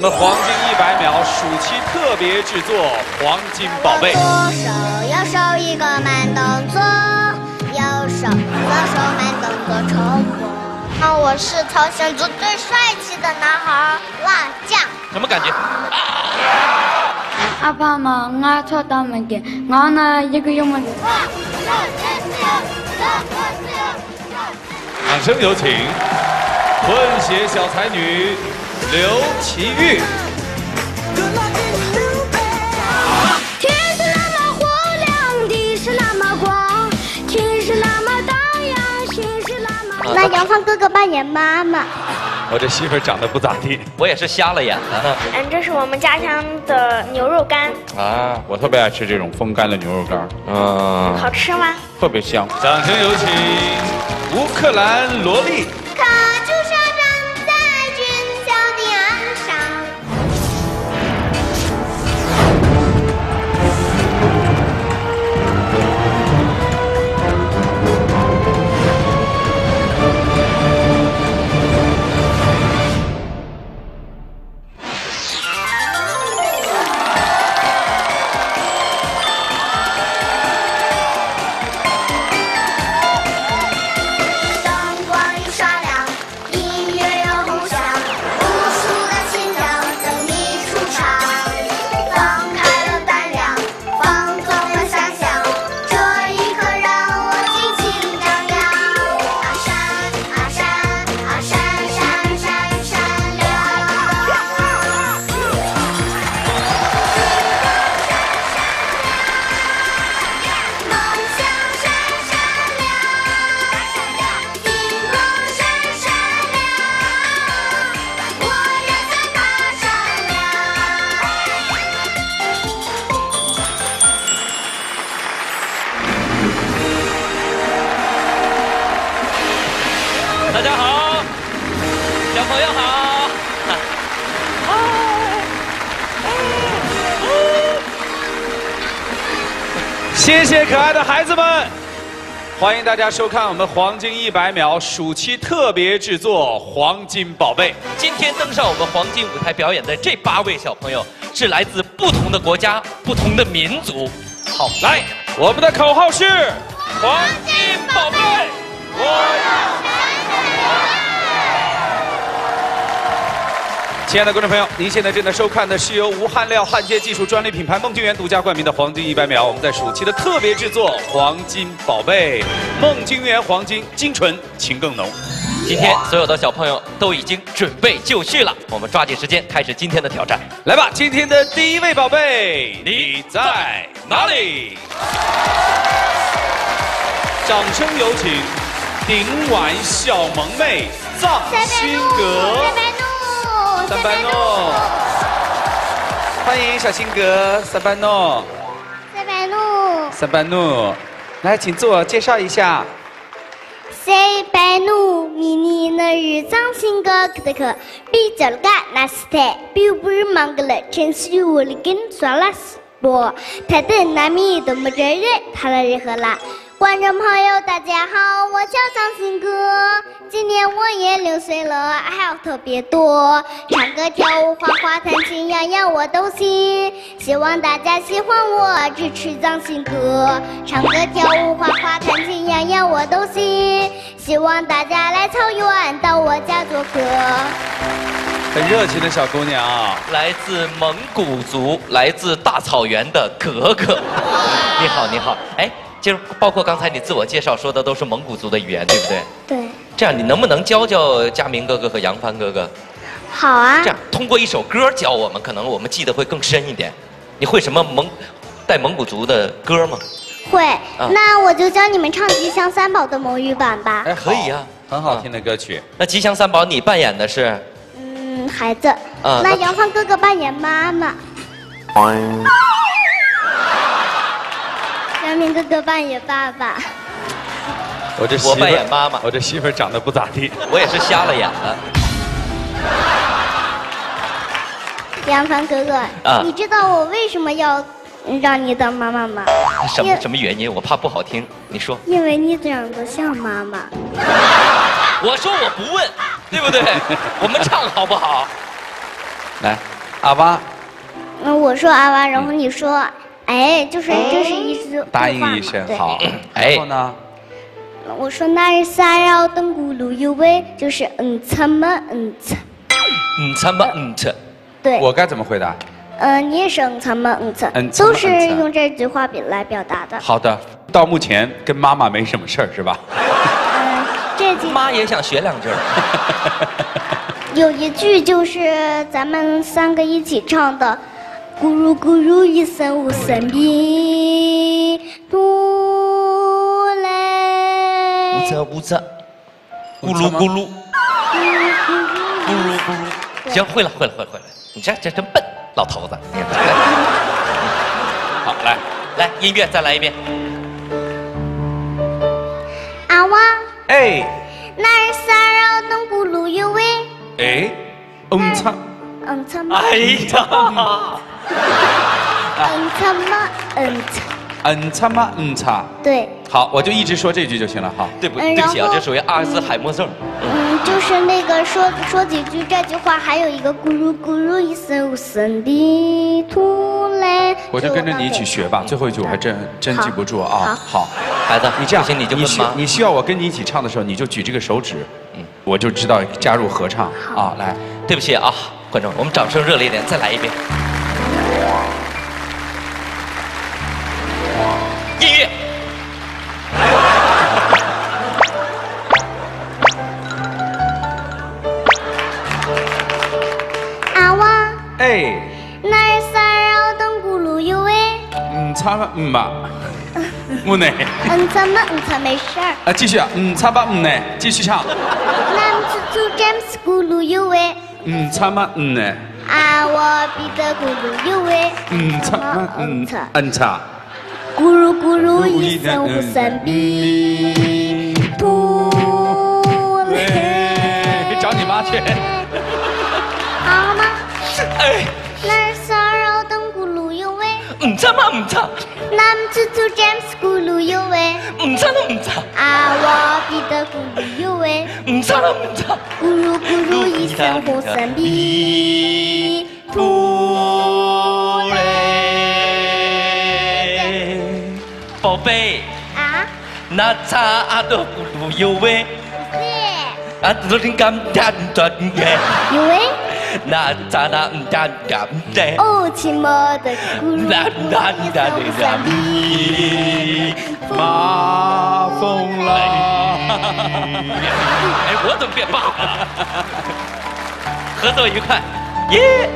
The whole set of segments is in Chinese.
们黄金100秒暑期特别制作黄金宝贝。 左手右手一个慢动作，右手左手慢动作重复。我是朝鲜族最帅气的男孩辣酱。 什么感觉？ 阿爸妈，我操他们的，我呢一个用么的。 掌声有请混血小才女刘琦玉。 天是那么火亮，地是那么广，情是那么荡漾，心是那么…… 那杨芳哥哥扮演妈妈。 我这媳妇儿长得不咋地， 我也是瞎了眼了。 这是我们家乡的牛肉干， 啊，我特别爱吃这种风干的牛肉干， 好吃吗？ 特别香。 掌声有请乌克兰萝莉。 可朱砂站在俊俏的岸上。 大家好，小朋友好。 谢谢可爱的孩子们，欢迎大家收看我们黄金100秒暑期特别制作黄金宝贝。 今天登上我们黄金舞台表演的这8位小朋友是来自不同的国家、不同的民族。好，来， 我们的口号是黄金宝贝，我要。 亲爱的观众朋友，您现在正在收看的是由无焊料焊接技术专利品牌梦晶园独家冠名的黄金100秒。我们在暑期的特别制作黄金宝贝，梦晶园黄金，精纯情更浓。 今天所有的小朋友都已经准备就绪了，我们抓紧时间开始今天的挑战。 来吧，今天的第一位宝贝，你在哪里？掌声有请顶碗小萌妹藏心阁。三班诺，欢迎小新哥，三班诺，三班诺，来，请自我介绍一下。 三班诺，明年的日藏新哥的课，比较个那是台，比不是忙个了，真是我的跟算了是不？他的那米都没这人，他来如何啦？观众朋友，大家好，我叫张新哥，今年我也6岁了，爱好特别多，唱歌、跳舞、画画、弹琴，样样我都行。希望大家喜欢我，支持张新哥。唱歌、跳舞、画画、弹琴，样样我都行。希望大家来草原到我家做客。 很热情的小姑娘啊， 来自蒙古族，来自大草原的格格。你好，你好，哎。就是包括刚才你自我介绍说的都是蒙古族的语言，对不对？ 对。 这样你能不能教教佳明哥哥和杨帆哥哥？ 好啊。 这样通过一首歌教我们，可能我们记得会更深一点。你会什么带蒙古族的歌吗？ 会。那我就教你们唱《吉祥三宝》的蒙语版吧。 哎， 可以啊， 很好听的歌曲。 那《吉祥三宝》你扮演的是？ 孩子。那杨帆哥哥扮演妈妈。杨明哥哥扮演爸爸， 我扮演妈妈。 我这媳妇儿长得不咋地， 我也是瞎了眼了。 杨帆哥哥，你知道我为什么要让你当妈妈吗？ 什么原因？我怕不好听，你说。 因为你长得像妈妈。 我说我不问，对不对？我们唱好不好？ 来， 阿哇， 我说阿哇，然后你说哎，就是这是一句答应一声对好。 哎然后呢？ 我说那日撒绕灯咕噜有味，就是擦么擦。 什么这？ 对， 我该怎么回答？ 你也是擦么擦， 擦么都是用这句话来表达的。 好的，到目前跟妈妈没什么事儿是吧？ 这句妈也想学两句儿。 有一句就是咱们3个一起唱的，咕噜咕噜一声无声的嘟嘞。 呜啧，咕噜咕噜，咕噜咕噜。行，会了。你这真笨，老头子。 好， 来，音乐再来一遍。 阿哇， 哎那日撒绕灯咕噜有味。 哎，擦， 擦么哎呀， 擦么擦。 擦嘛擦。 对， 好，我就一直说这句就行了。好， 对不起啊， 然后这属于阿尔兹海默症。 就是那个说几句这句话，还有一个咕噜咕噜一声无声的吐嘞。 我就跟着你一起学吧。最后一句我还真记不住啊。好， 孩子， 你这样不行你就问妈。 你需要我跟你一起唱的时候，你就举这个手指，我就知道加入合唱啊。来， 对不起啊，观众，我们掌声热烈一点，再来一遍。音乐。 阿哇， 哎， 那日撒绕灯咕噜有味。 擦嘛嘛，呢？ 擦没事儿。 继续啊，擦吧呢，继续唱。 那次詹姆斯咕噜有味。 擦嘛呢？ 啊，我彼得咕噜有味。 擦嘛擦。 咕噜咕噜一声无声的吐嘞。 找你妈去。 好吗？ 哎， 那日撒绕灯咕噜有味。 擦嘛擦， 那次詹姆斯咕噜有味。 擦， 啊，我彼得咕噜有味。 擦， 咕噜咕噜一声无声的吐嘞。 宝贝， 啊？ 那擦阿的咕噜有味， 是。 啊，都是干干的耶。 有味。 那咋那干干的？ 哦，亲么的咕噜那咕噜一声无声的马蜂来。 哎，我怎么变爸爸了？合作愉快，耶！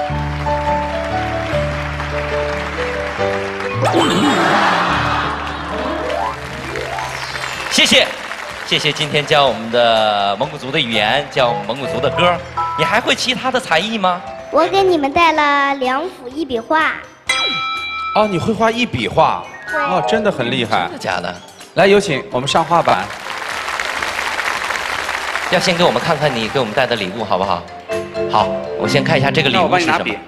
谢谢今天教我们的蒙古族的语言，教我们蒙古族的歌。你还会其他的才艺吗？ 我给你们带了2幅1笔画。 哦，你会画1笔画？ 对哦，真的很厉害真。的假的？ 来，有请我们上画板。 要先给我们看看你给我们带的礼物，好不好？好，我先看一下这个礼那我物是什么帮你拿笔。。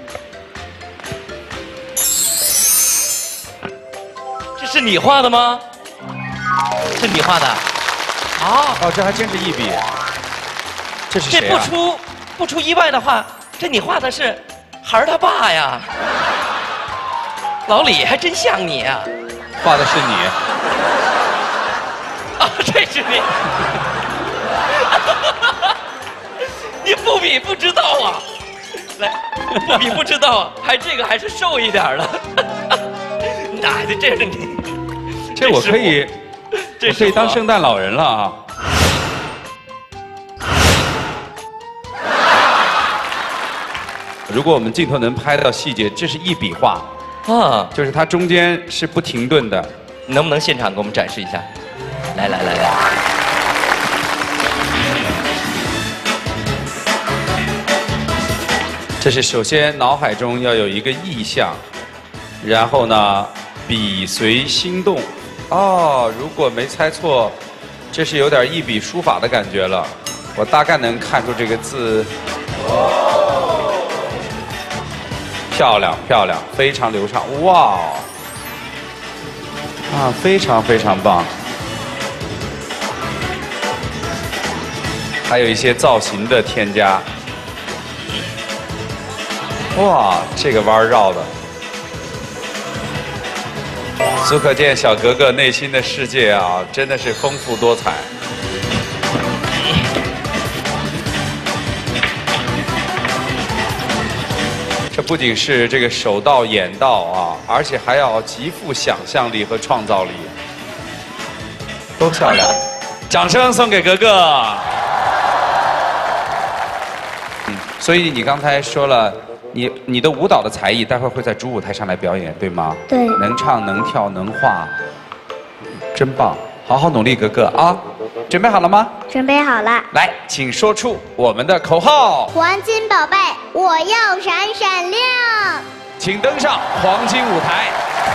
这是你画的吗？是你画的？啊， 哦，这还真是1笔。这是这谁啊？ 不出意外的话，这你画的是孩儿他爸呀。老李还真像你啊！ 画的是你。 啊，这是你。你不比不知道啊！来，不比不知道啊，这个还是瘦一点的。奶的，这是你。 这我可以，我可以当圣诞老人了啊！如果我们镜头能拍到细节，这是1笔画， 啊， 就是它中间是不停顿的。 能不能现场给我们展示一下？来。 这是首先脑海中要有一个意象，然后呢，笔随心动。哦，如果没猜错，这是有点1笔书法的感觉了。我大概能看出这个字。漂亮，非常流畅，哇！啊，非常棒。还有一些造型的添加。 哇，这个弯绕的，足可见小格格内心的世界啊，真的是丰富多彩。这不仅是这个手到眼到啊，而且还要极富想象力和创造力，都漂亮。掌声送给格格。所以你刚才说了，你的舞蹈的才艺，待会儿会在主舞台上来表演，对吗？ 对。 能唱能跳能画，真棒！好好努力，格格啊！准备好了吗？ 准备好了。 来，请说出我们的口号。 黄金宝贝，我要闪闪亮。 请登上黄金舞台。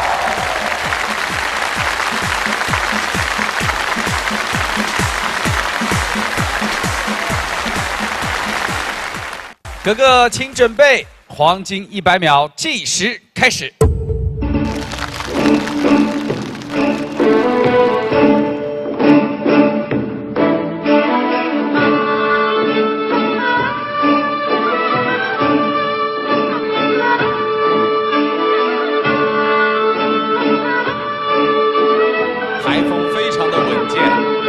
格格，请准备，黄金100秒计时开始。台风非常的稳健。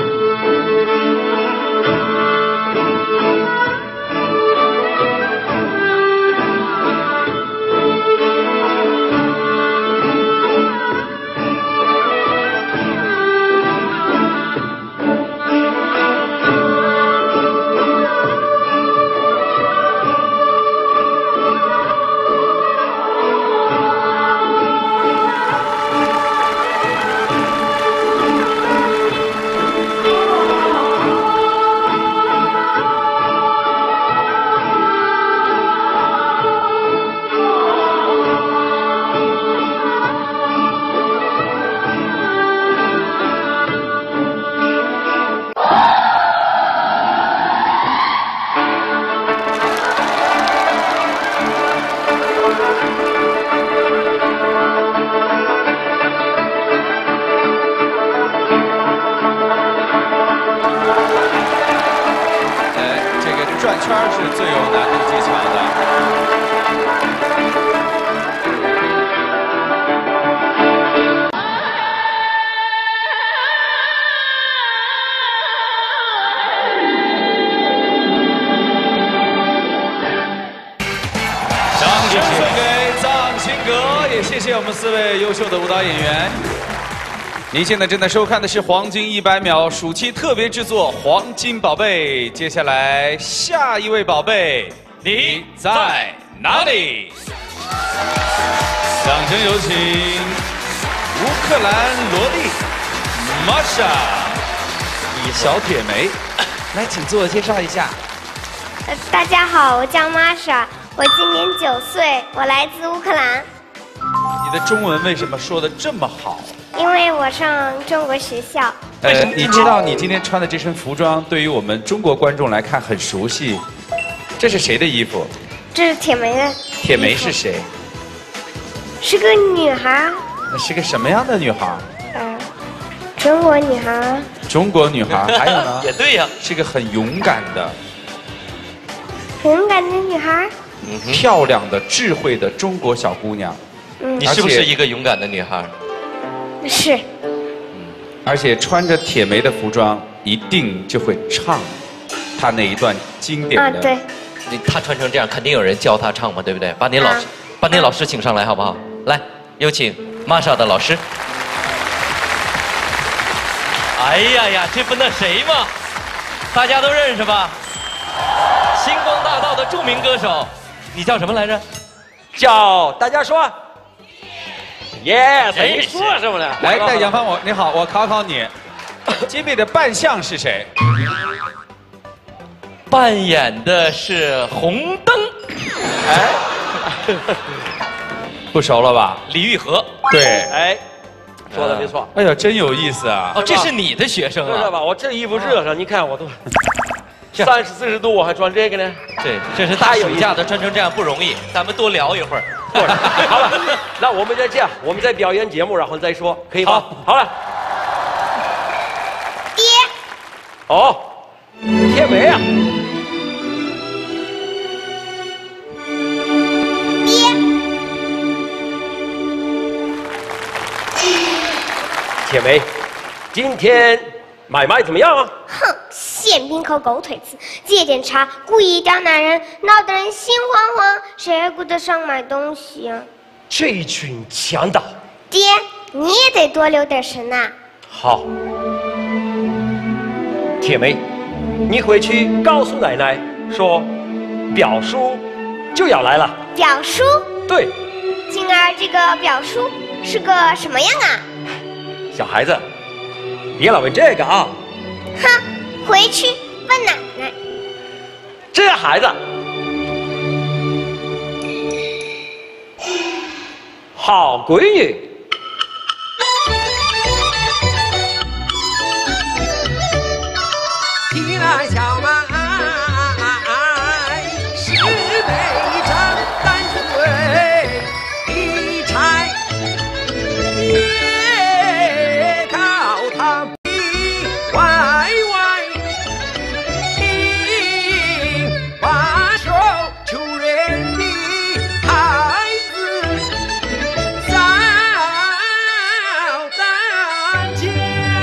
转圈是最有难度技巧的。掌声送给藏青阁，也谢谢我们4位优秀的舞蹈演员。您现在正在收看的是《黄金100秒》暑期特别制作《黄金宝贝》。接下来下一位宝贝，你在哪里？掌声有请乌克兰萝莉玛莎，小铁梅，来，请自我介绍一下。 大家好，我叫玛莎，我今年9岁，我来自乌克兰。 你的中文为什么说的这么好？ 因为我上中国学校。 你知道你今天穿的这身服装对于我们中国观众来看很熟悉，这是谁的衣服？ 这是铁梅的。 铁梅是谁？ 是个女孩。 那是个什么样的女孩？ 中国女孩。 中国女孩，还有呢？ 也对呀， 是个很勇敢的、 很勇敢的女孩。 漂亮的、智慧的中国小姑娘。 你是不是一个勇敢的女孩？ 是。 而且穿着铁梅的服装，一定就会唱她那一段经典的。 对。 她穿成这样，肯定有人教她唱嘛，对不对？把你老师请上来好不好？来，有请玛莎的老师。哎呀呀，这不那谁吗？大家都认识吧？星光大道的著名歌手，你叫什么来着？ 叫大家说。耶，谁说什么呢？ 来，杨帆，你好，我考考你，金贝的扮相是谁？ 扮演的是红灯。 哎， 不熟了吧？ 李玉和。 对。 哎，说的没错。 哎呀，真有意思啊！ 哦，这是你的学生啊？ 知道吧？我这衣服热上，你看我都30、40度，我还穿这个呢。 对，这是大暑假的，穿成这样不容易。咱们多聊一会儿。 好了，那我们再这样，我们再表演节目，然后再说，可以吗？好了。 爹。 哦，铁梅啊。 爹。 铁梅，今天买卖怎么样啊？ 哼，馅饼和狗腿子，这点茶故意刁难人，闹得人心慌慌，谁还顾得上买东西啊？ 这群强盗！ 爹，你也得多留点神呐。 好，铁梅，你回去告诉奶奶说，表叔就要来了。 表叔， 对， 静儿，这个表叔是个什么样啊？ 小孩子，别老问这个啊。 哼，回去问奶奶。 这孩子，好闺女。 提来小麦，十杯长担水，一柴也靠他比歪歪，你把手求人的孩子早当家。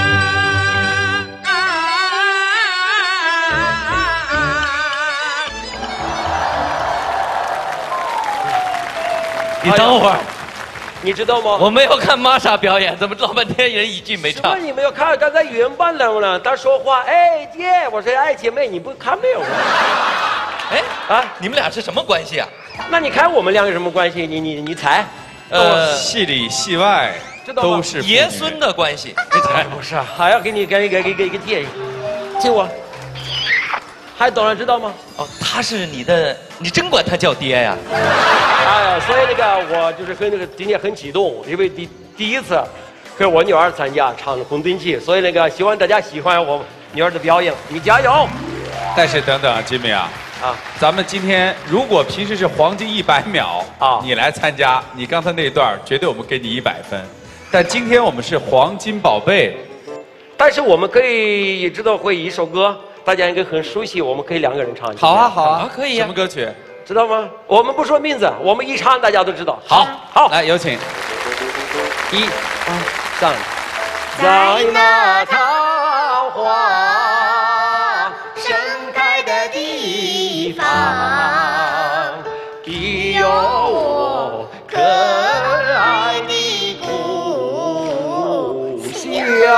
你等会儿， 你知道吗？ 我没有看玛莎表演，怎么老半天人一句没什么？ 唱？ 你没有看刚才原版了？他说话，哎姐，我说哎姐妹，你不看没有？ 哎啊， 你们俩是什么关系啊？ 那你看我们两个什么关系？你猜？ 戏里戏外知道吗都是父女爷孙的关系。 你猜不是？还要给你给一个建议，听我。还当然知道吗？ 哦，他是你的，你真管他叫爹呀？ 哎呀，所以我就是今天很激动，因为第一次跟我女儿参加唱《红灯记》，所以希望大家喜欢我女儿的表演，你加油！ 但是等等，吉米啊，咱们今天如果平时是黄金100秒你来参加，你刚才那一段绝对我们给你100分，但今天我们是黄金宝贝， 但是我们可以知道会一首歌，大家应该很熟悉，我们可以2个人唱。 好啊好啊， 可以呀。 什么歌曲？ 知道吗？我们不说名字，我们一唱大家都知道。 好，来有请。 1、2、3，在那桃花盛开的地方，必有我可爱的故乡。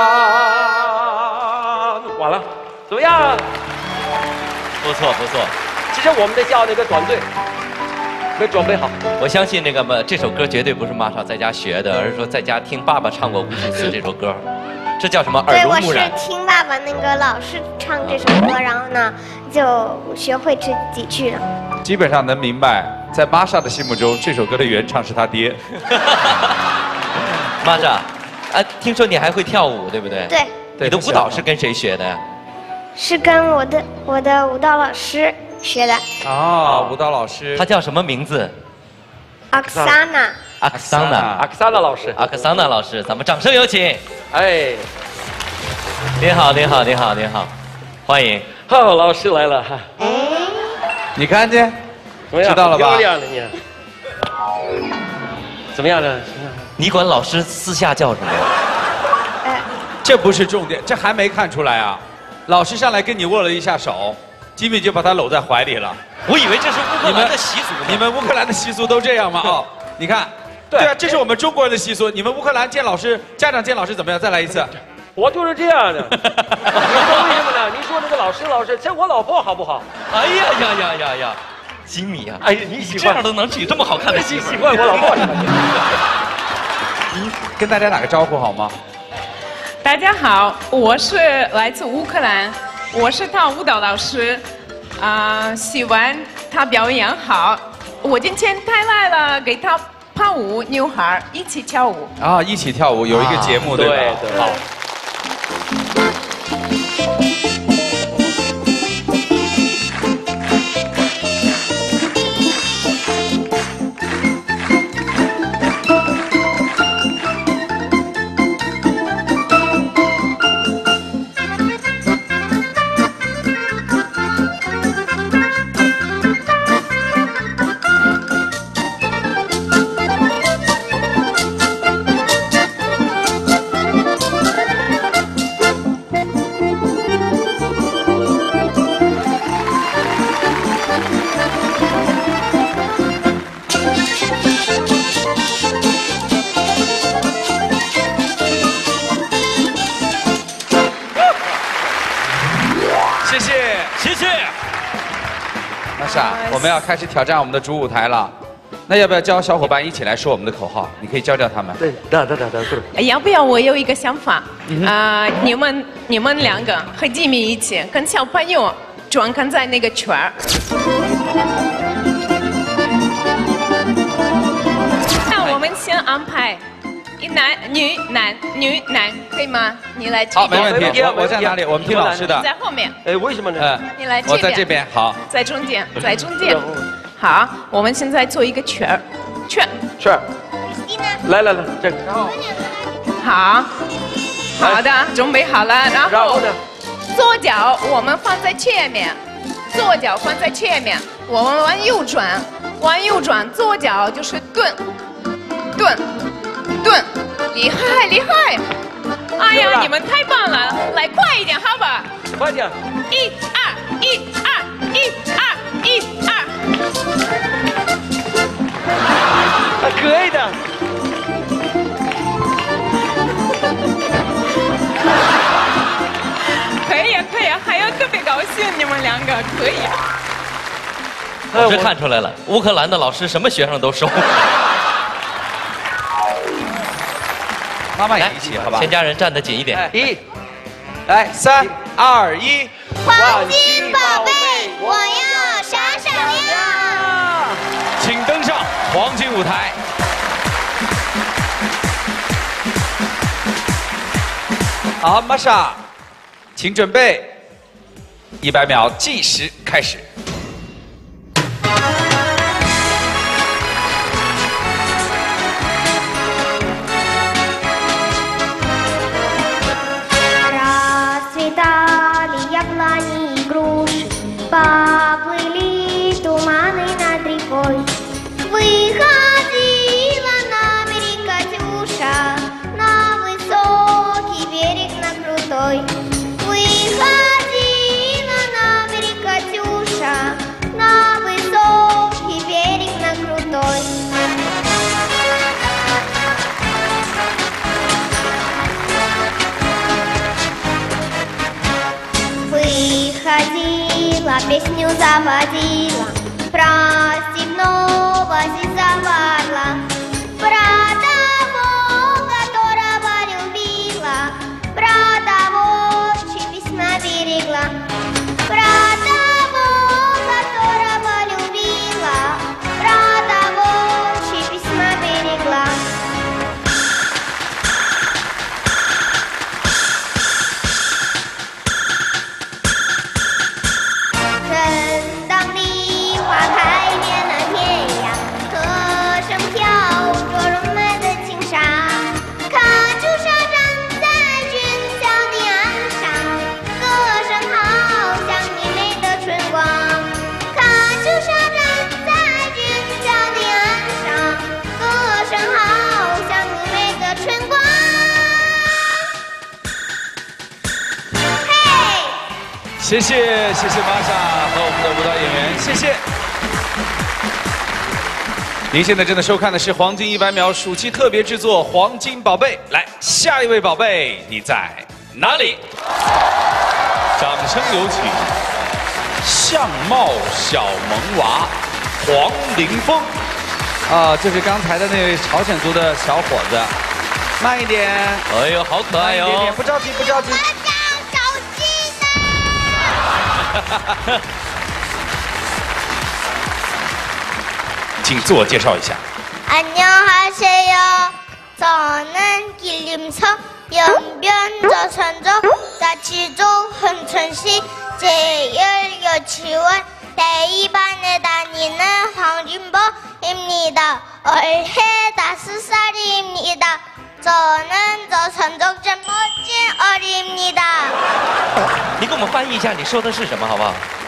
完了，怎么样？ 不错不错。 其实我们得叫那个团队没准备好。 我相信这首歌绝对不是玛莎在家学的，而是说在家听爸爸唱过无数次这首歌。这叫什么？耳对，我是濡目染。 听爸爸那个老师唱这首歌，然后呢就学会这几句了。 基本上能明白，在玛莎的心目中，这首歌的原唱是他爹。 玛莎，听说你还会跳舞，对不对？ 对。 你的舞蹈是跟谁学的呀？ 是跟我的舞蹈老师学的。 哦，舞蹈老师。 他叫什么名字？ 阿克萨娜。 阿克桑娜。 阿克萨娜老师。 阿克桑娜老师，咱们掌声有请。 哎， 您好，您好，您好，您好，欢迎。 好，老师来了哈。 你看见？ 怎么样？ 知道了吧？ 漂亮了你。怎么样呢？ 你管老师私下叫什么呀？ 这不是重点，这还没看出来啊！老师上来跟你握了一下手，吉米就把他搂在怀里了。 我以为这是乌克兰的习俗呢。 你们乌克兰的习俗都这样吗？哦，你看，对啊，这是我们中国人的习俗。你们乌克兰见老师，家长见老师怎么样？再来一次。 我就是这样的。你知道为什么呢？你说这个老师，像我老婆好不好？ 哎呀呀呀呀呀！吉米啊， 哎，你喜欢这样都能娶这么好看的媳妇？ 喜欢我老婆是吧？ 你跟大家打个招呼好吗？ 大家好，我是来自乌克兰，我是他舞蹈老师，喜欢他表演好。我今天带来了给他伴舞女孩一起跳舞。 啊，一起跳舞有一个节目对吧？ 对，好。 莎，我们要开始挑战我们的主舞台了。那要不要教小伙伴一起来说我们的口号？你可以教教他们。 对， 要不要？我有一个想法，你们两个和吉米一起跟小朋友转看在那个圈儿。那我们先安排男女男，可以吗？你来这边。 好，没问题。我在哪里？我们听老师的。 在后面。 为什么呢？ 你来这边。 我在这边。好。 在中间，在中间。好，我们现在做一个圈儿，圈。 来，这个。 好，好的，准备好了，然后呢？左脚我们放在前面，左脚放在前面，我们往右转，左脚就是蹲，厉害！哎呀，你们太棒了，来快一点，好吧？ 快点 ！1、2，1、2，1、2，1、2。 可以的。 可以，还要特别高兴，你们两个可以。 老师看出来了，乌克兰的老师什么学生都收。 妈妈也一起，好吧？ 全家人站得紧一点。 来，3、2、1， 黄金宝贝，我要闪闪亮！ 请登上黄金舞台。好，玛莎，请准备，100秒计时开始。 Поплыли туманы над рекой. Выходила на берег Катюша, на высокий берег, на крутой. Выходила на берег Катюша, на высокий берег, на крутой. Выходила, песню заводила, про степного зизоварла, про того, которого любила, про того, чьи письма берегла, про того, которого любила, про того, чьи письма берегла. 谢谢玛莎和我们的舞蹈演员，谢谢。您现在正在收看的是黄金100秒暑期特别制作《黄金宝贝》。来，下一位宝贝，你在哪里？掌声有请相貌小萌娃黄凌峰。就是刚才的那位朝鲜族的小伙子。慢一点。 哎呦，好可爱哟！ 不着急，不着急。请自我介绍一下。 안녕하세요. 저는 길림성 연변저선조 자치조 hun천시 제1유치원 대2반에 다니는 황진보입니다. 올해 5살입니다. 저는 저선조 좀 멋진 어리입니다. 你给我们翻译一下你说的是什么好不好？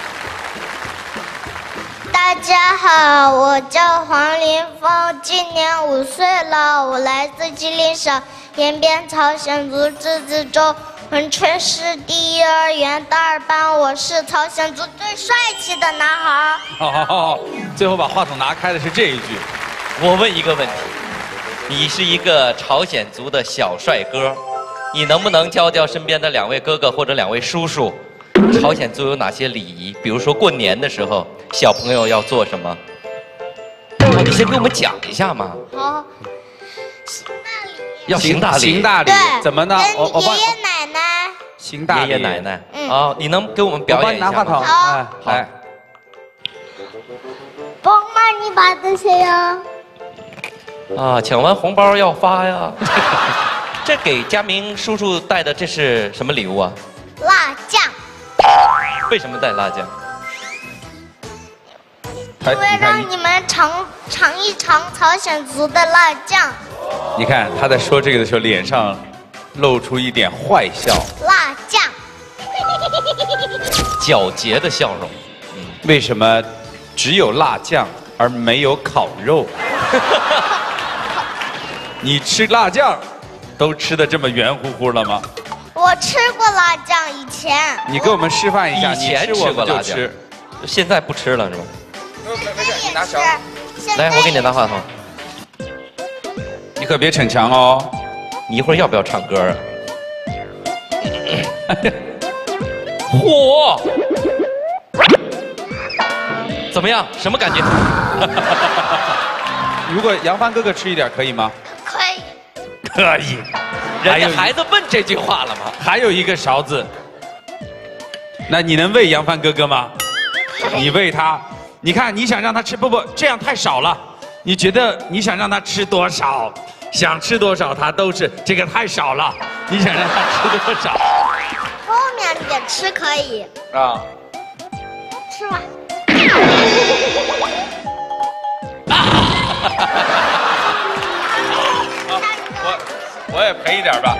大家好，我叫黄凌峰，今年5岁了，我来自吉林省延边朝鲜族自治州珲春市第一幼儿园大2班，我是朝鲜族最帅气的男孩。 最后把话筒拿开的是这一句。 我问一个问题，你是一个朝鲜族的小帅哥，你能不能教教身边的2位哥哥或者2位叔叔， 朝鲜族有哪些礼仪？比如说过年的时候，小朋友要做什么？你先给我们讲一下嘛。 好。 要行大礼。 行大礼怎么呢？ 跟爷爷奶奶。 行大礼。 爷爷奶奶。哦，你能给我们表演一下吗？ 我帮你拿话筒。 好。 来。 帮忙你把这些呀。 啊，抢完红包要发呀。这给佳明叔叔带的这是什么礼物啊？ 辣酱。 为什么带辣酱？ 因为让你们尝一尝朝鲜族的辣酱。 你看他在说这个的时候，脸上露出一点坏笑。 辣酱。 皎洁的笑容。 为什么只有辣酱而没有烤肉？你吃辣酱都吃得这么圆乎乎了吗？ 我吃过辣酱，以前。 你给我们示范一下， 以前吃过辣酱，现在不吃了是吧？ 没事，你拿小。 来，我给你拿话筒。 你可别逞强哦。 你一会儿要不要唱歌啊？嚯！怎么样？什么感觉？ 如果杨帆哥哥吃一点可以吗？ 可以。 可以。人家孩子问这句话了吗？ 还有一个勺子。那你能喂杨帆哥哥吗？你喂他。你看，你想让他吃不，这样太少了。你觉得你想让他吃多少？想吃多少他都是，这个太少了。你想让他吃多少？ 后面也吃可以。 啊。 吃吧。 我也赔一点吧。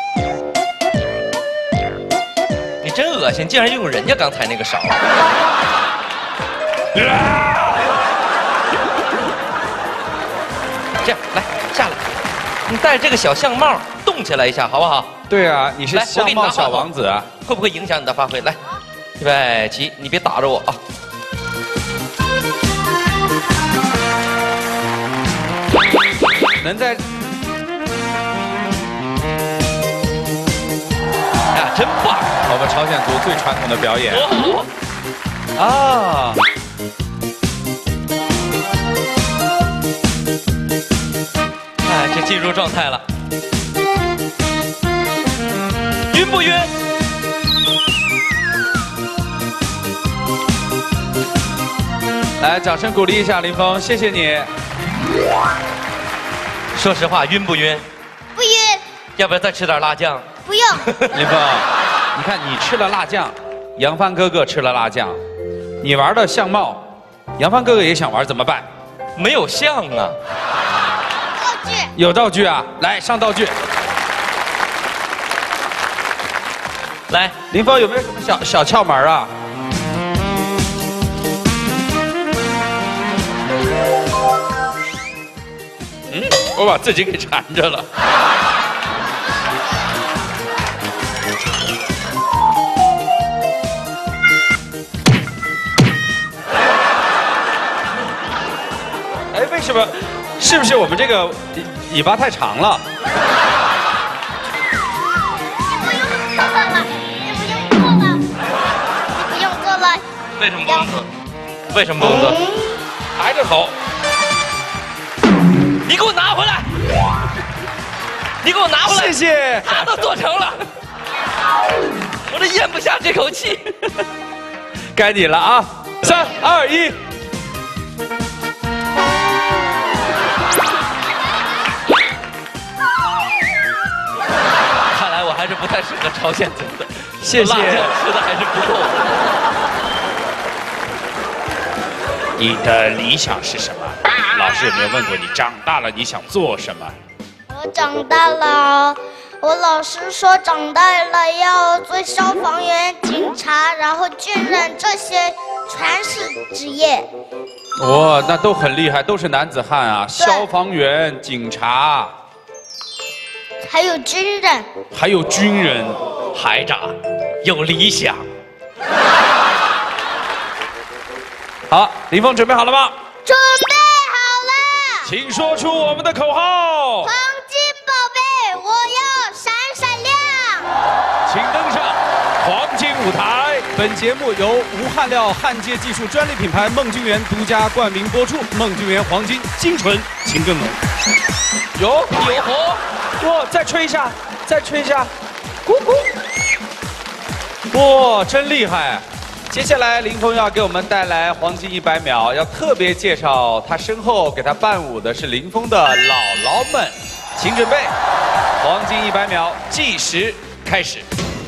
你真恶心，竟然用人家刚才那个勺。这样，来下来，你戴着这个小相帽动起来一下，好不好？ 对啊，你是相貌小王子啊， 会不会影响你的发挥？来，预备起，你别打着我啊！ 能在。 呀，真棒！ 我们朝鲜族最传统的表演。啊！ 哎，这进入状态了。晕不晕？ 来，掌声鼓励一下林峰，谢谢你。 说实话，晕不晕？ 不晕。 要不要再吃点辣酱？ 不用。 林峰，你看你吃了辣酱，杨帆哥哥吃了辣酱，你玩的相貌，杨帆哥哥也想玩，怎么办？ 没有像啊。 道具。 有道具啊，来上道具。 来， 林峰有没有什么小窍门啊？我把自己给缠着了。哎，为什么？是不是我们这个尾巴太长了？ 不用做了。 为什么不用做？为什么不用做？ 抬着头。 你给我拿回来！你给我拿回来！ 谢谢。 啥都做成了，我这咽不下这口气。 该你了啊！3、2、1。 看来我还是不太适合朝鲜族的。 谢谢。 辣酱吃的还是不够。 你的理想是什么？老师有没有问过你长大了你想做什么？ 我长大了，我老师说长大了要做消防员、警察，然后军人，这些全是职业。 哇，那都很厉害，都是男子汉啊！消防员、警察， 还有军人， 还有军人， 排长有理想。 好，林峰准备好了吗？ 准备好了， 请说出我们的口号。 黄金宝贝，我要闪闪亮。 请登上黄金舞台。 本节目由无焊料焊接技术专利品牌梦君园独家冠名播出。梦君园黄金精纯情更浓。 有火，哇！再吹一下，再吹一下，咕咕。哇，真厉害！接下来林峰要给我们带来黄金100秒，要特别介绍他身后给他伴舞的是林峰的姥姥们，请准备，黄金100秒计时开始。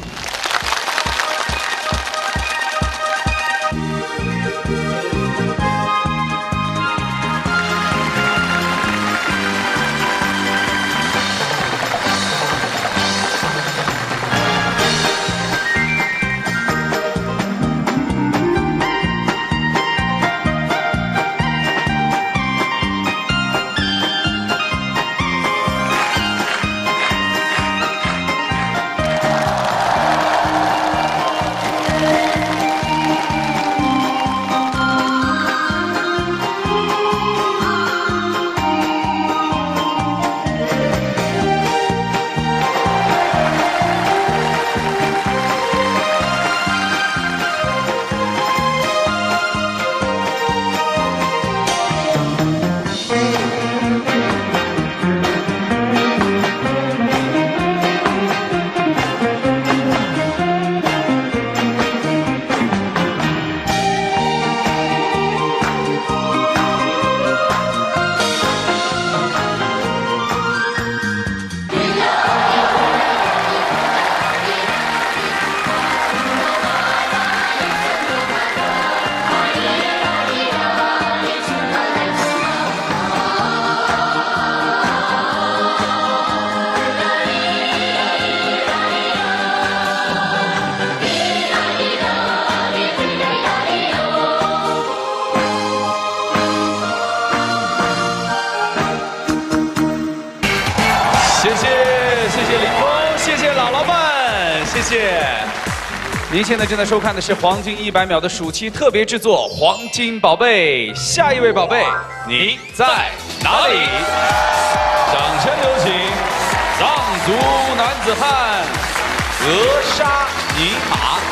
谢林峰，谢谢姥姥们，谢谢。您现在正在收看的是黄金100秒的暑期特别制作《黄金宝贝》，下一位宝贝，你在哪里？掌声有请藏族男子汉格沙尼玛。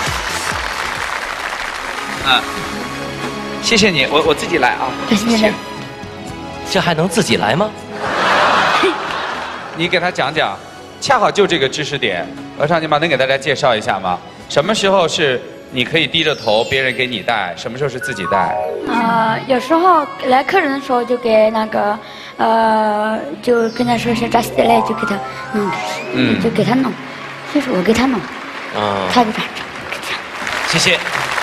谢谢你，我自己来啊。 谢谢。 这还能自己来吗？ 你给他讲讲，恰好就这个知识点，格沙尼玛能给大家介绍一下吗？什么时候是你可以低着头，别人给你带？什么时候是自己带？ 有时候来客人的时候就给那个就跟他说是扎西德来，就给他弄，就给他弄，就是我给他弄，他就这样。 谢谢。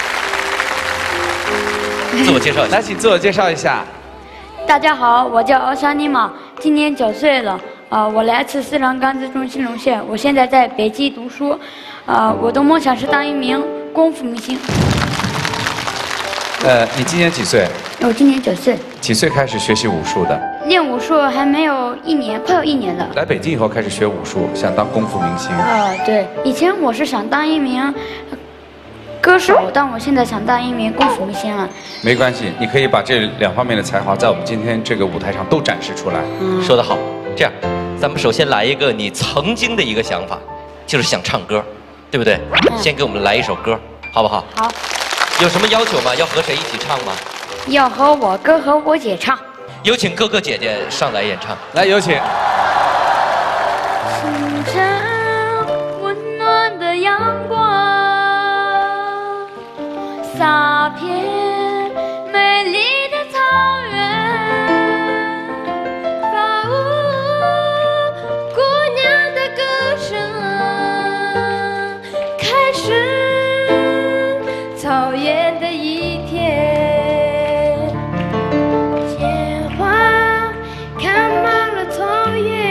自我介绍一下， 来，请自我介绍一下。 大家好，我叫奥沙尼玛，今年9岁了。我来自斯兰甘孜中兴隆县，我现在在北京读书。我的梦想是当一名功夫明星。 你今年几岁？ 我今年9岁。 几岁开始学习武术的？ 练武术还没有1年，快有1年了。 来北京以后开始学武术，想当功夫明星。 对，以前我是想当一名歌手，但我现在想当一名功夫明星了。 没关系，你可以把这2方面的才华在我们今天这个舞台上都展示出来。 说得好。这样，咱们首先来一个你曾经的一个想法，就是想唱歌，对不对？先给我们来一首歌，好不好？ 好。 有什么要求吗？要和谁一起唱吗？ 要和我哥和我姐唱。 有请哥哥姐姐上来演唱。 来，有请。 清晨温暖的阳光，洒遍美丽的草原。 草原的一天，鲜花开满了草原，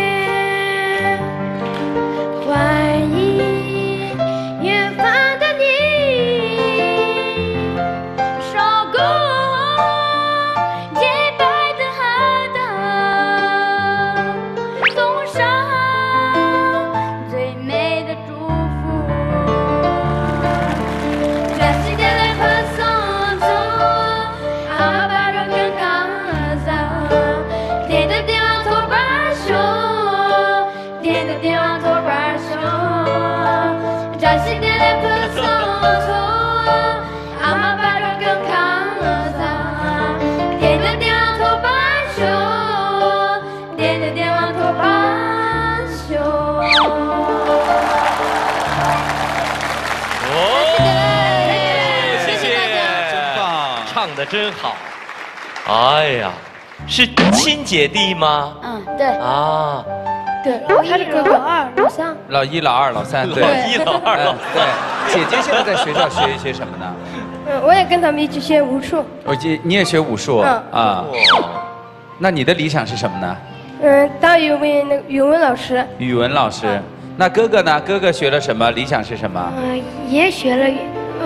的真好。哎呀，是亲姐弟吗？ 嗯，对。 啊， 对，他是哥哥2、老3。 老1、老2、老3，对。 老1、老2、老3。 对，姐姐现在在学校学一些什么呢？ 我也跟他们一起学武术。 你也学武术啊？那你的理想是什么呢？ 当语文老师。 语文老师。那哥哥呢？哥哥学了什么？理想是什么？ 也学了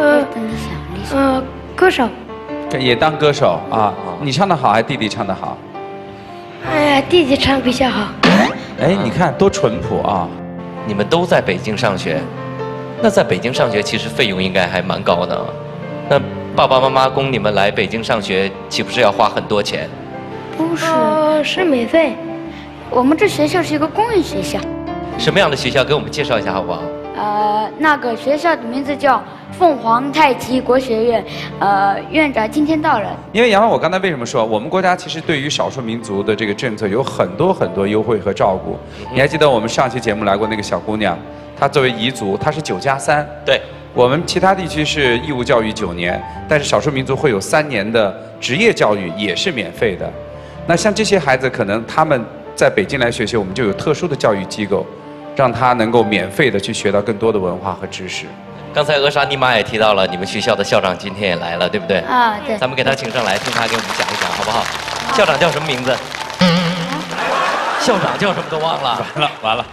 歌手。 也当歌手啊？你唱得好还是弟弟唱得好？ 弟弟唱比较好。 哎，你看多淳朴啊！ 你们都在北京上学，那在北京上学其实费用应该还蛮高的。那爸爸妈妈供你们来北京上学，岂不是要花很多钱？ 不是，是免费。我们这学校是一个公益学校。 什么样的学校？给我们介绍一下好不好？ 那个学校的名字叫凤凰太极国学院，院长今天到了。 因为杨帆，我刚才为什么说我们国家其实对于少数民族的这个政策有很多优惠和照顾？你还记得我们上期节目来过那个小姑娘，她作为彝族，她是9+3。 对。 我们其他地区是义务教育9年，但是少数民族会有3年的职业教育，也是免费的。那像这些孩子，可能他们在北京来学习，我们就有特殊的教育机构，让他能够免费的去学到更多的文化和知识。 刚才额莎尼玛也提到了，你们学校的校长今天也来了，对不对？ 啊，对。 咱们给他请上来，听他给我们讲一讲，好不好？校长叫什么名字？校长叫什么都忘了。 完了。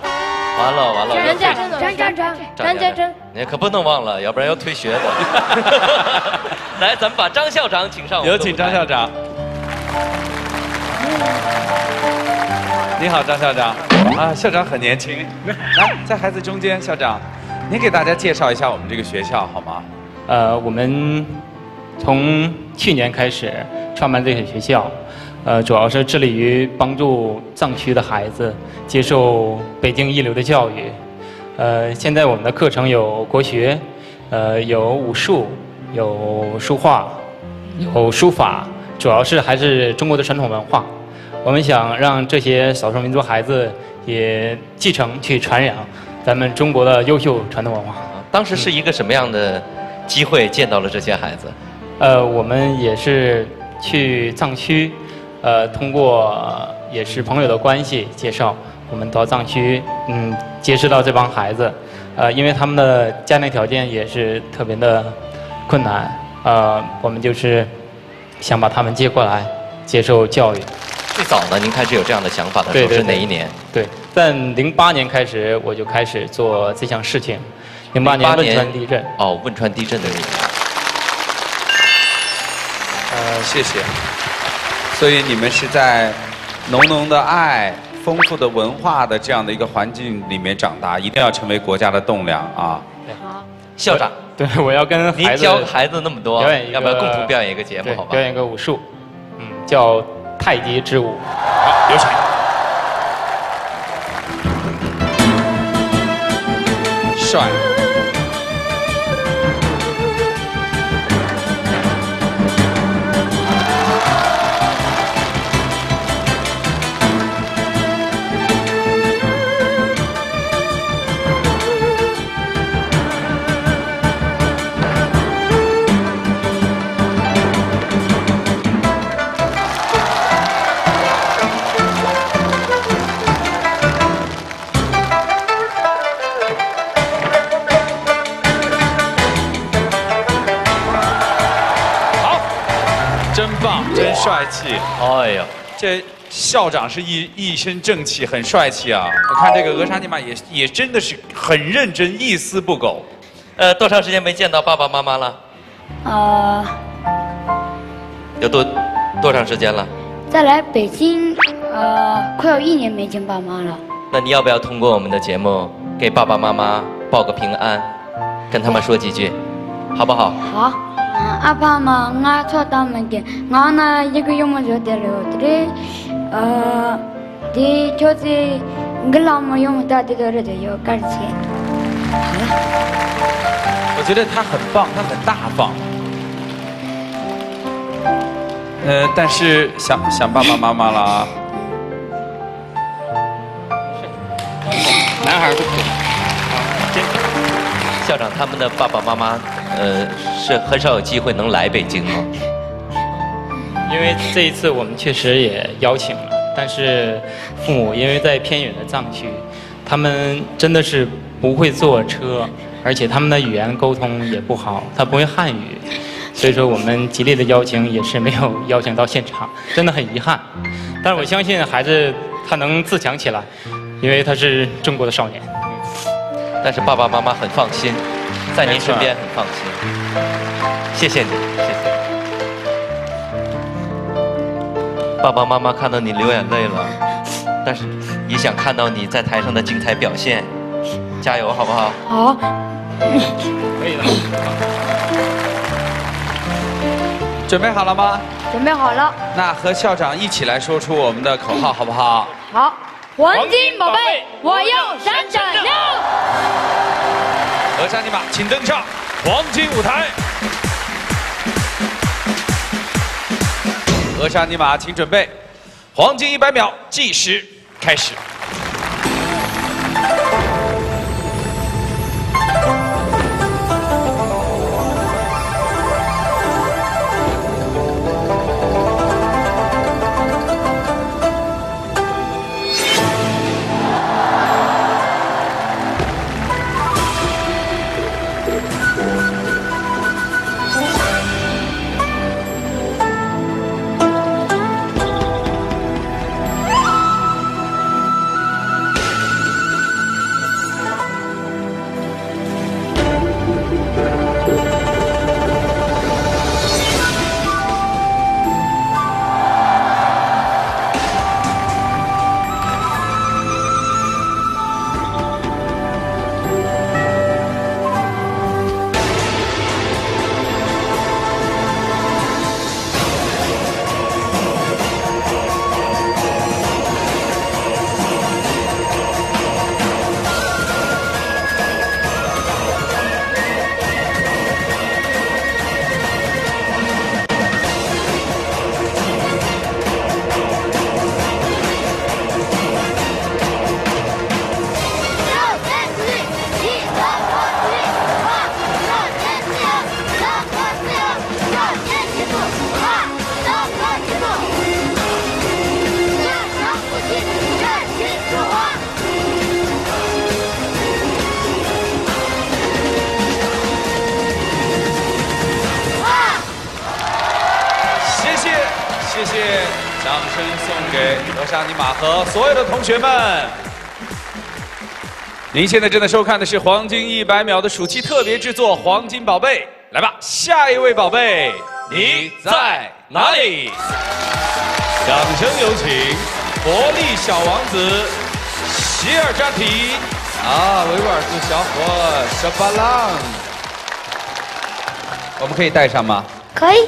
张家珍。 你可不能忘了，要不然要退学的。来，咱们把张校长请上。 有请张校长。你好，张校长。校长很年轻。来，在孩子中间，校长，您给大家介绍一下我们这个学校好吗？ 我们从去年开始创办这个学校，主要是致力于帮助藏区的孩子接受北京一流的教育。现在我们的课程有国学，有武术，有书画，有书法，主要是还是中国的传统文化。我们想让这些少数民族孩子也继承去传扬咱们中国的优秀传统文化。 当时是一个什么样的机会见到了这些孩子？ 我们也是去藏区，通过也是朋友的关系介绍，我们到藏区，结识到这帮孩子，因为他们的家庭条件也是特别的困难，我们就是想把他们接过来接受教育。 最早呢，您开始有这样的想法的时候是哪一年？ 对，在08年开始我就开始做这项事情。08年汶川地震。 汶川地震的那年。 谢谢。所以你们是在浓浓的爱、丰富的文化的这样的一个环境里面长大，一定要成为国家的栋梁啊！ 好， 校长， 对，我要跟孩子， 您教孩子那么多，要不要共同表演一个节目？好吧， 表演一个武术，叫太极之舞。 好，有请。 帅。真棒，真帅气！ 哎呀， 这校长是一身正气，很帅气啊！我看这个额莎尼玛也真的是很认真，一丝不苟。 多长时间没见到爸爸妈妈了？有多长时间了？ 再来北京，快要1年没见爸妈了。 那你要不要通过我们的节目给爸爸妈妈报个平安，跟他们说几句，好不好？ 好。阿爸妈，我错他们的，我呢一个月没做的了，的就是个老么用到的多了的有感情。好了。 我觉得他很棒，他很大方。但是想爸爸妈妈了啊。 男孩不可以。 校长他们的爸爸妈妈，是很少有机会能来北京吗？ 因为这一次我们确实也邀请了，但是父母因为在偏远的藏区，他们真的是不会坐车，而且他们的语言沟通也不好，他不会汉语，所以说我们极力的邀请也是没有邀请到现场，真的很遗憾。但是我相信孩子他能自强起来，因为他是中国的少年。 但是爸爸妈妈很放心，在您身边很放心。谢谢你，谢谢。爸爸妈妈看到你流眼泪了，但是也想看到你在台上的精彩表现，加油，好不好？ 好， 可以了。 准备好了吗？ 准备好了。 那和校长一起来说出我们的口号，好不好？ 好，黄金宝贝，我要闪闪亮！ 鹅沙尼玛，请登上黄金舞台。鹅沙尼玛，请准备，黄金100秒计时开始。谢谢，掌声送给鹅沙尼玛和所有的同学们。您现在正在收看的是黄金100秒的暑期特别制作《黄金宝贝》。来吧，下一位宝贝，你在哪里？掌声有请活力小王子希尔扎提维吾尔族小伙沙巴浪，我们可以带上吗？ 可以。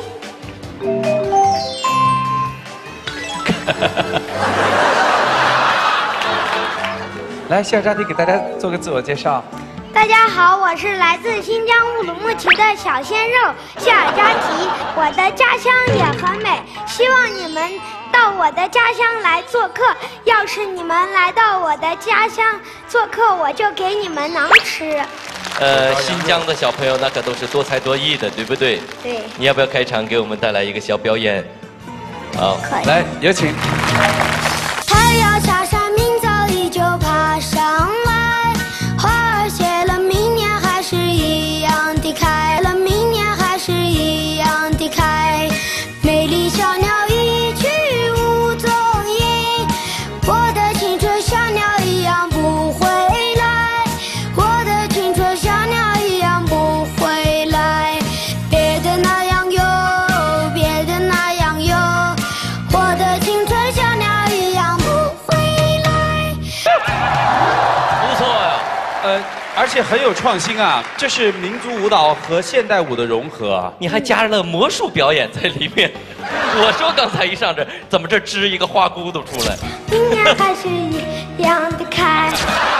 来，希尔扎提给大家做个自我介绍。 大家好，我是来自新疆乌鲁木齐的小鲜肉希尔扎提，我的家乡也很美，希望你们到我的家乡来做客。要是你们来到我的家乡做客，我就给你们能吃。 新疆的小朋友那可都是多才多艺的，对不对？ 对。 你要不要开场给我们带来一个小表演？好， 来，有请。 太阳下山，明早依旧爬上来，花儿谢了，明年还是一样的开了，明年还是一样的开。美丽小鸟一去无踪影，我的青春像鸟一样不回来，我的青春像鸟一样不回来。别的那样哟，别的那样哟，我的青春像鸟一样不回来。 不错呀， 而且很有创新啊！这是民族舞蹈和现代舞的融合， 你还加了魔术表演在里面。我说刚才一上这，怎么这支一个花骨朵出来？ 明年还是一样的开。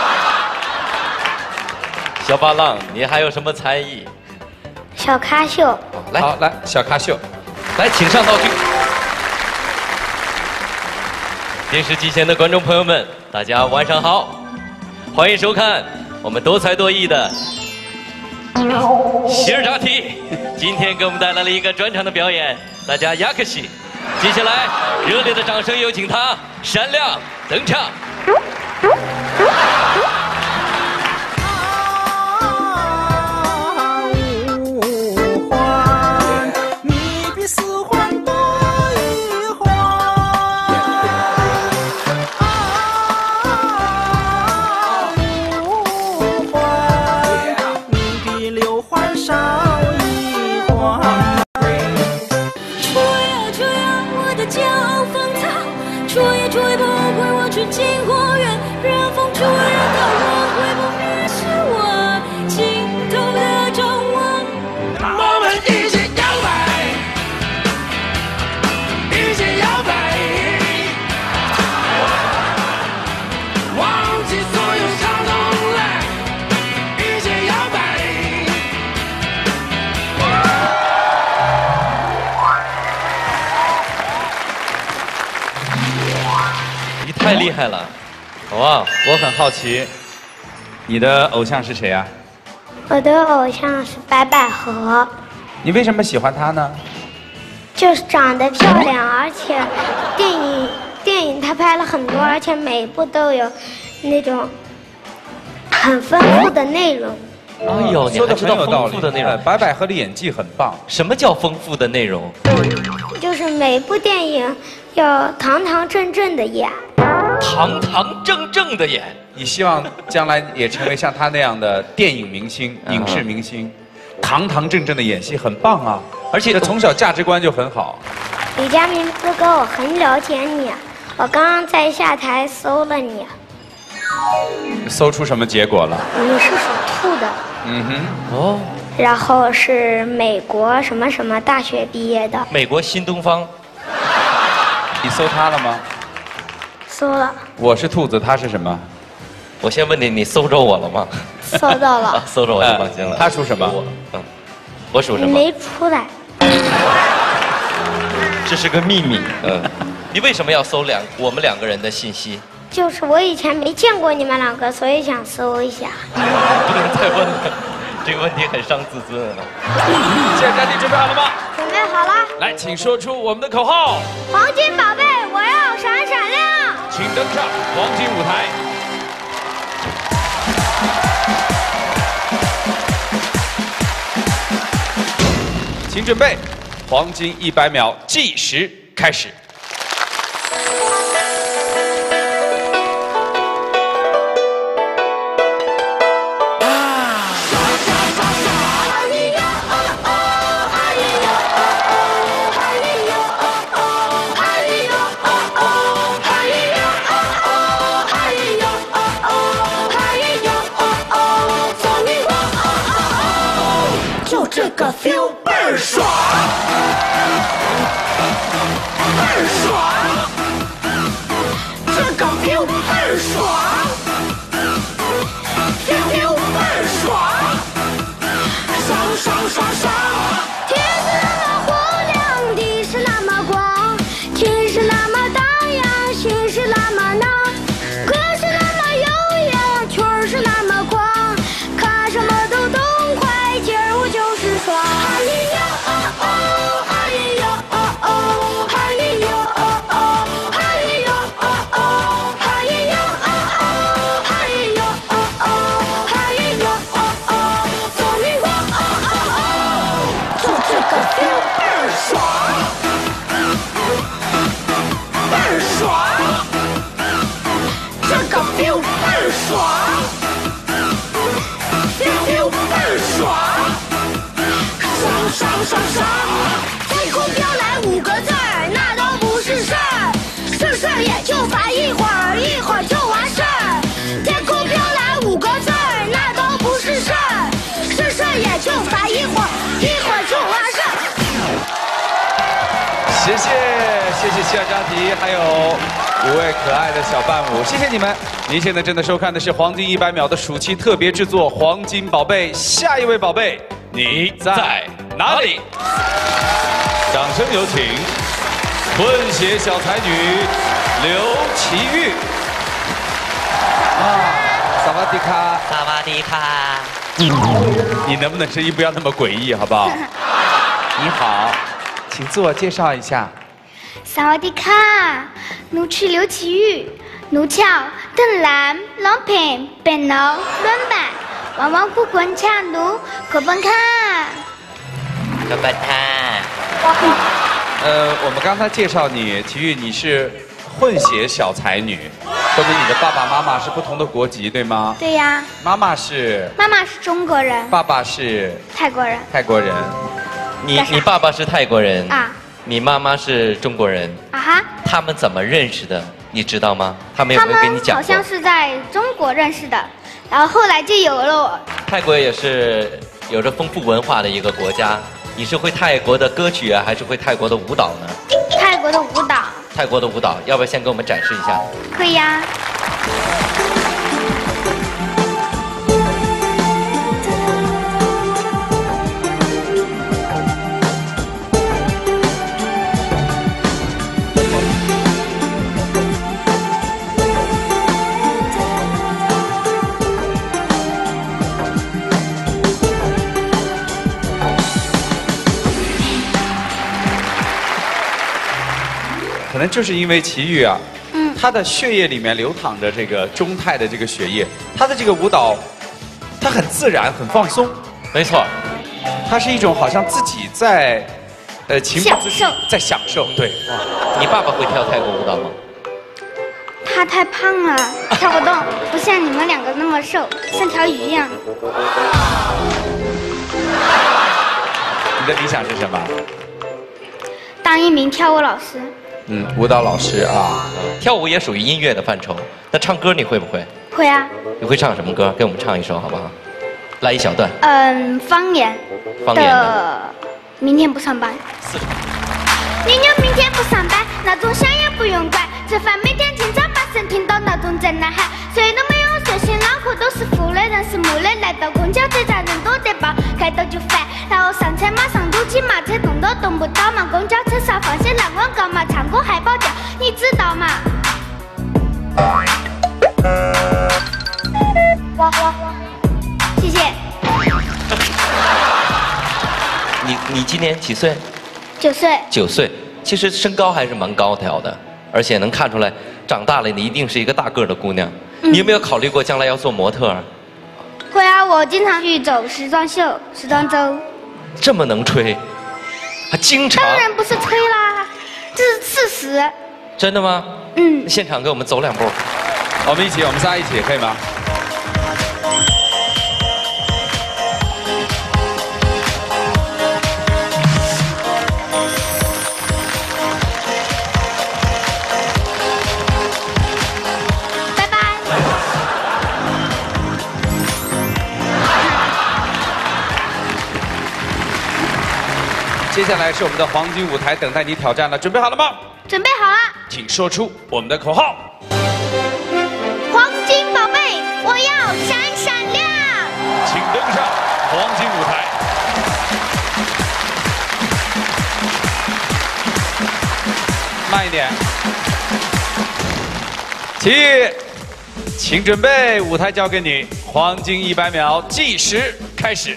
小巴浪，你还有什么才艺？ 小咖秀。 来， 好，来小咖秀， 来，请上道具。电视机前的观众朋友们，大家晚上好，欢迎收看我们多才多艺的希尔扎提，今天给我们带来了一个专场的表演，大家亚克西， 接下来，热烈的掌声有请他闪亮登场。 太厉害了，哇！我很好奇，你的偶像是谁啊？ 我的偶像是白百合。 你为什么喜欢他呢？ 就是长得漂亮，而且电影他拍了很多，而且每一部都有那种很丰富的内容。 哎呦，你还知道丰富的内容？ 白百合的演技很棒。 什么叫丰富的内容？ 就是每部电影要堂堂正正的演。 堂堂正正的演， 你希望将来也成为像他那样的电影明星、影视明星，堂堂正正的演戏很棒啊！而且从小价值观就很好。 李佳明哥哥，我很了解你，我刚刚在下台搜了你。 搜出什么结果了？ 你是属兔的。 嗯哼。哦。 然后是美国什么什么大学毕业的。 美国新东方。 你搜他了吗？ 搜了。 我是兔子，他是什么？ 我先问你，你搜着我了吗？ 搜到了。 搜着我就放心了。 他属什么？ 我属什么？ 你没出来。 这是个秘密。你为什么要搜我们两个人的信息？ 就是我以前没见过你们两个，所以想搜一下。 不能再问了，这个问题很伤自尊啊。 现在你准备好了吗？ 准备好了。 来，请说出我们的口号。 黄金宝贝，我要闪闪亮。 请登上黄金舞台。请准备，黄金100秒计时开始。 这个 feel 倍儿爽，倍儿爽，这个 feel 倍儿爽 ，feel 倍儿爽，爽！ 天是那么火亮，地是那么广，天是那么大呀，心是那么闹，歌是那么悠扬，曲儿是那么广，看什么都痛快，今儿我就是爽。 爽！天空飘来5个字儿，那都不是事儿，事儿也就烦一会儿，一会儿就完事儿。天空飘来5个字儿，那都不是事儿，事儿也就烦一会儿，一会儿就完事儿。 谢谢西尔扎提，还有5位可爱的小伴舞，谢谢你们！您现在正在收看的是黄金100秒的暑期特别制作《黄金宝贝》，下一位宝贝，你在哪里？掌声有请混血小才女刘琦玉。萨瓦迪卡， 萨瓦迪卡。 你能不能声音不要那么诡异，好不好？你好，请自我介绍一下。 萨瓦迪卡，怒去刘奇玉，怒跳邓兰，郎平变脑乱板，汪汪哭滚抢怒，可本卡。 可本卡。 我们刚才介绍你，奇玉，你是混血小才女，说明你的爸爸妈妈是不同的国籍，对吗？ 对呀。 妈妈是中国人， 爸爸是泰国人。 泰国人。 你爸爸是泰国人啊， 你妈妈是中国人啊哈。 他们怎么认识的？你知道吗？他们有没有跟你讲过？ 好像是在中国认识的，然后后来就有了我。 泰国也是有着丰富文化的一个国家。你是会泰国的歌曲啊，还是会泰国的舞蹈呢？ 泰国的舞蹈。 泰国的舞蹈，要不要先给我们展示一下？ 可以呀。 可能就是因为奇遇啊，他的血液里面流淌着这个中泰的这个血液，他的这个舞蹈，他很自然，很放松。 没错， 他是一种好像自己在，情不自禁在享受。对， 哇，你爸爸会跳泰国舞蹈吗？ 他太胖了，跳不动，不像你们两个那么瘦，像条鱼一样。 你的理想是什么？ 当一名跳舞老师。 舞蹈老师啊， 跳舞也属于音乐的范畴。那唱歌你会不会？ 会啊。 你会唱什么歌？给我们唱一首好不好？来一小段。 方言。 方言的。 明天不上班。牛牛明天不上班，闹钟响也不用管。这饭每天清早8声，听到闹钟在呐喊。谁都没有睡醒，脑壳都是负的，人是木的。来到公交车站，人多得爆，开到就烦。然后上车马上堵起马车，动都动不到嘛。公交车上放些烂广告嘛，唱歌还跑调，你知道吗？谢谢。 你今年几岁 ？9岁。 9岁，其实身高还是蛮高挑的，而且能看出来，长大了你一定是一个大个儿的姑娘。你有没有考虑过将来要做模特？ 会啊，我经常去走时装秀、时装周。 这么能吹，还经常？ 当然不是吹啦，这是事实。 真的吗？现场给我们走2步。 我们仨一起，可以吗？接下来是我们的黄金舞台，等待你挑战了，准备好了吗？ 准备好了。 请说出我们的口号。 黄金宝贝，我要闪闪亮。 请登上黄金舞台。慢一点。起立，请准备，舞台交给你，黄金100秒，计时开始。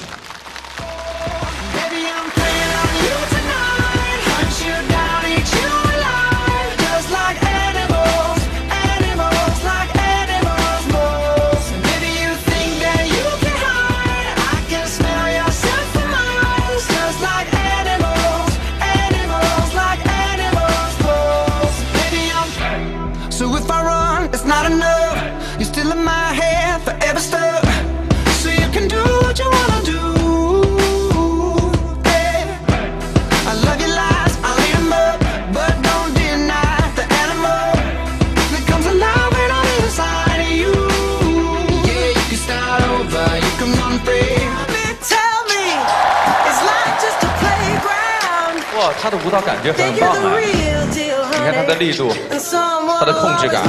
他的舞蹈感觉很棒哎，你看他的力度，他的控制感。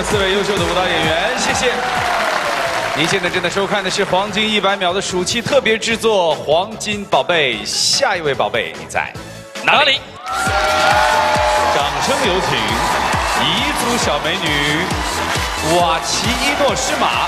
4位优秀的舞蹈演员，谢谢。您现在正在收看的是黄金100秒的暑期特别制作《黄金宝贝》，下一位宝贝你在哪里？掌声有请彝族小美女瓦奇伊诺诗玛。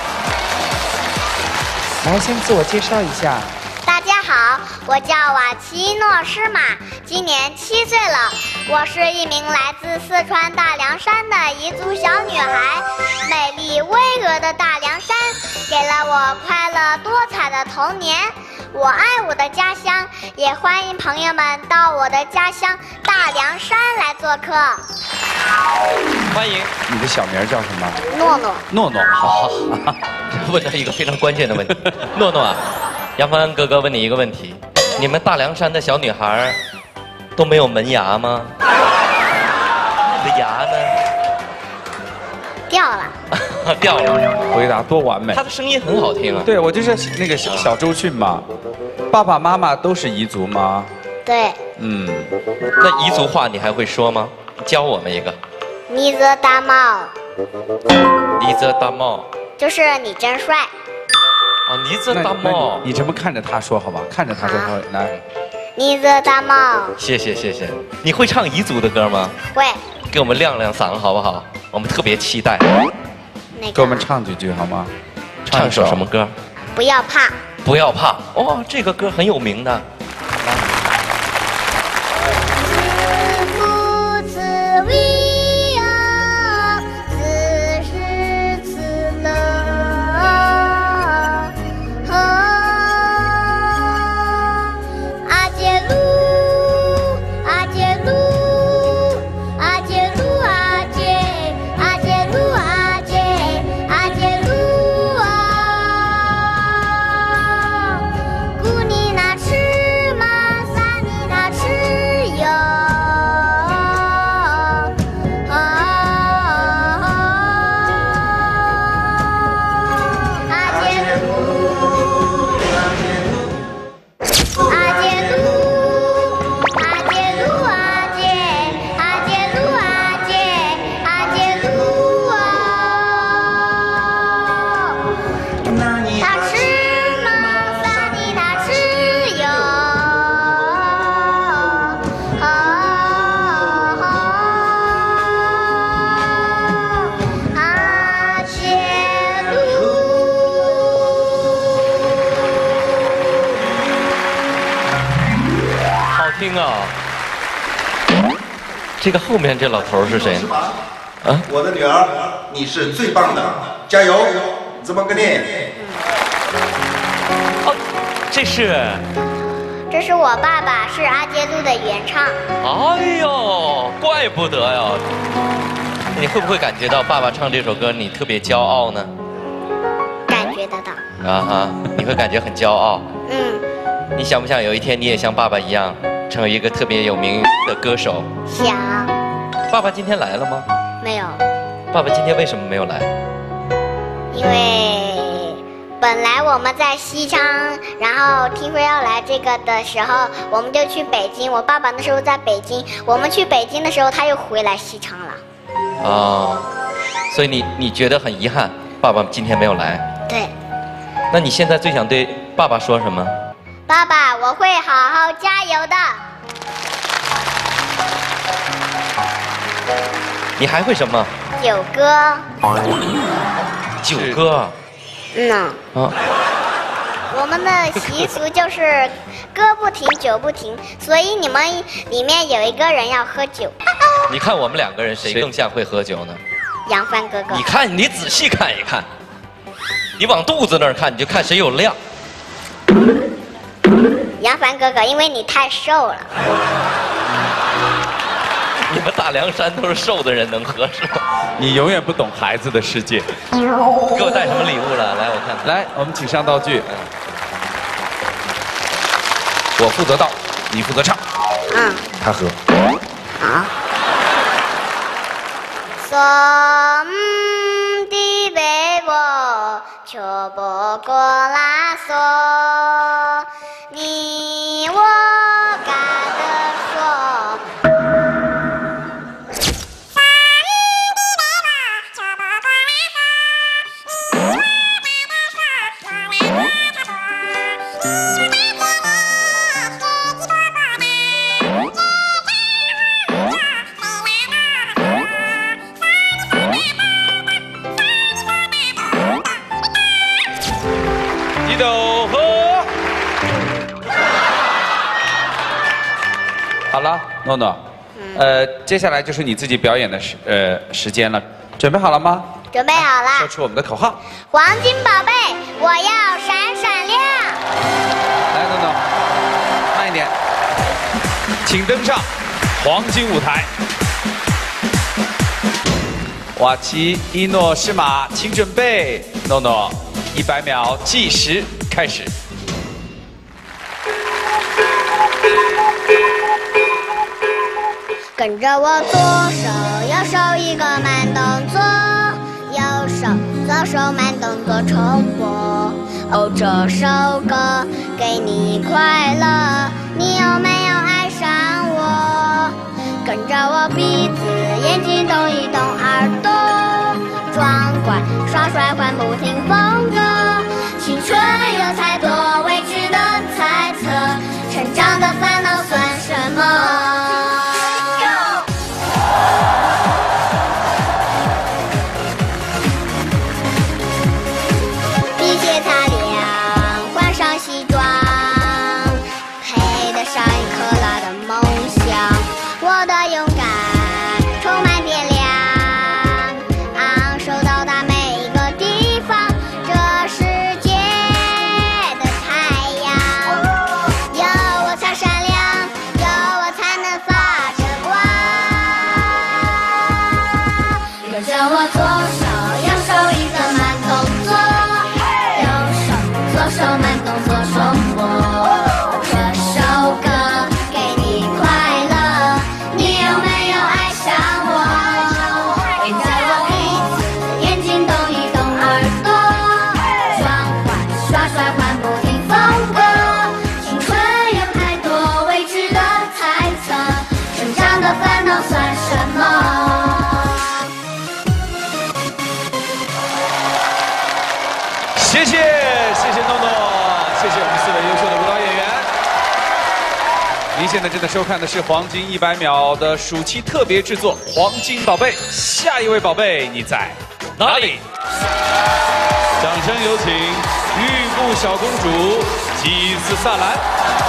来，先自我介绍一下。 大家好，我叫瓦奇诺诗玛，今年7岁了。我是一名来自四川大凉山的彝族小女孩。美丽巍峨的大凉山给了我快乐多彩的童年。我爱我的家乡，也欢迎朋友们到我的家乡大凉山来做客。 欢迎。 你的小名叫什么？ 诺诺。 诺诺，好。 问了一个非常关键的问题，诺诺啊，杨帆哥哥问你一个问题：你们大凉山的小女孩都没有门牙吗？你的牙呢？ 掉了。 掉了。 回答多完美。 她的声音很好听啊。 对，我就是那个小周迅嘛。爸爸妈妈都是彝族吗？ 对。 那彝族话你还会说吗？教我们一个。 你这大帽。 你这大帽。 就是你真帅。 哦，你这大帽。 你这么看着他说好吧？看着他说好，来。 你这大帽。 谢谢谢谢。你会唱彝族的歌吗？ 会。 给我们亮亮嗓好不好？我们特别期待。 给我们唱几句好吗？ 唱首什么歌？ 不要怕。 不要怕。哦，这个歌很有名的。这个后面这老头是谁？ 啊，我的女儿，你是最棒的，加油！怎么个念？ 哦，这是我爸爸，是阿杰路的原唱。 哎呦，怪不得呀！你会不会感觉到爸爸唱这首歌你特别骄傲呢？ 感觉得到。 啊哈，你会感觉很骄傲。你想不想有一天你也像爸爸一样？成为一个特别有名的歌手。 想。 爸爸今天来了吗？ 没有。 爸爸今天为什么没有来？ 因为本来我们在西昌，然后听说要来这个的时候，我们就去北京。我爸爸那时候在北京，我们去北京的时候，他又回来西昌了。 哦，所以你觉得很遗憾，爸爸今天没有来。 对。 那你现在最想对爸爸说什么？ 爸爸，我会好好加油的。 你还会什么？ 九歌。 九歌。 我们的习俗就是歌不停，酒不停，所以你们里面有一个人要喝酒。 你看我们2个人谁更像会喝酒呢？ 杨帆哥哥。 你看，你仔细看一看，你往肚子那儿看，你就看谁有量。 杨帆哥哥，因为你太瘦了。 你们大凉山都是瘦的人能喝是吗？ 你永远不懂孩子的世界。 给我带什么礼物了？来，我看看。 来，我们请上道具。我负责倒，你负责唱。他喝。 好。somdi bebo chobo golaso你我嘎的说。 斗和。好了，诺诺，接下来就是你自己表演的时间了，准备好了吗？ 准备好了。 说出我们的口号。 黄金宝贝，我要闪闪亮。 来，诺诺，慢一点，请登上黄金舞台。瓦奇、一诺、施马，请准备。诺诺，100秒计时开始。 跟着我左手右手一个慢动作，右手左手慢动作重播。哦，这首歌给你快乐，你有没有爱上我？跟着我鼻子眼睛动一动，耳朵装乖耍帅换不停风格。青春有太多未知的猜测，成长的烦恼算什么？ 谢谢诺诺，谢谢我们4位优秀的舞蹈演员。您现在正在收看的是黄金100秒的暑期特别制作《黄金宝贝》，下一位宝贝你在哪里？掌声有请玉部小公主基斯萨兰。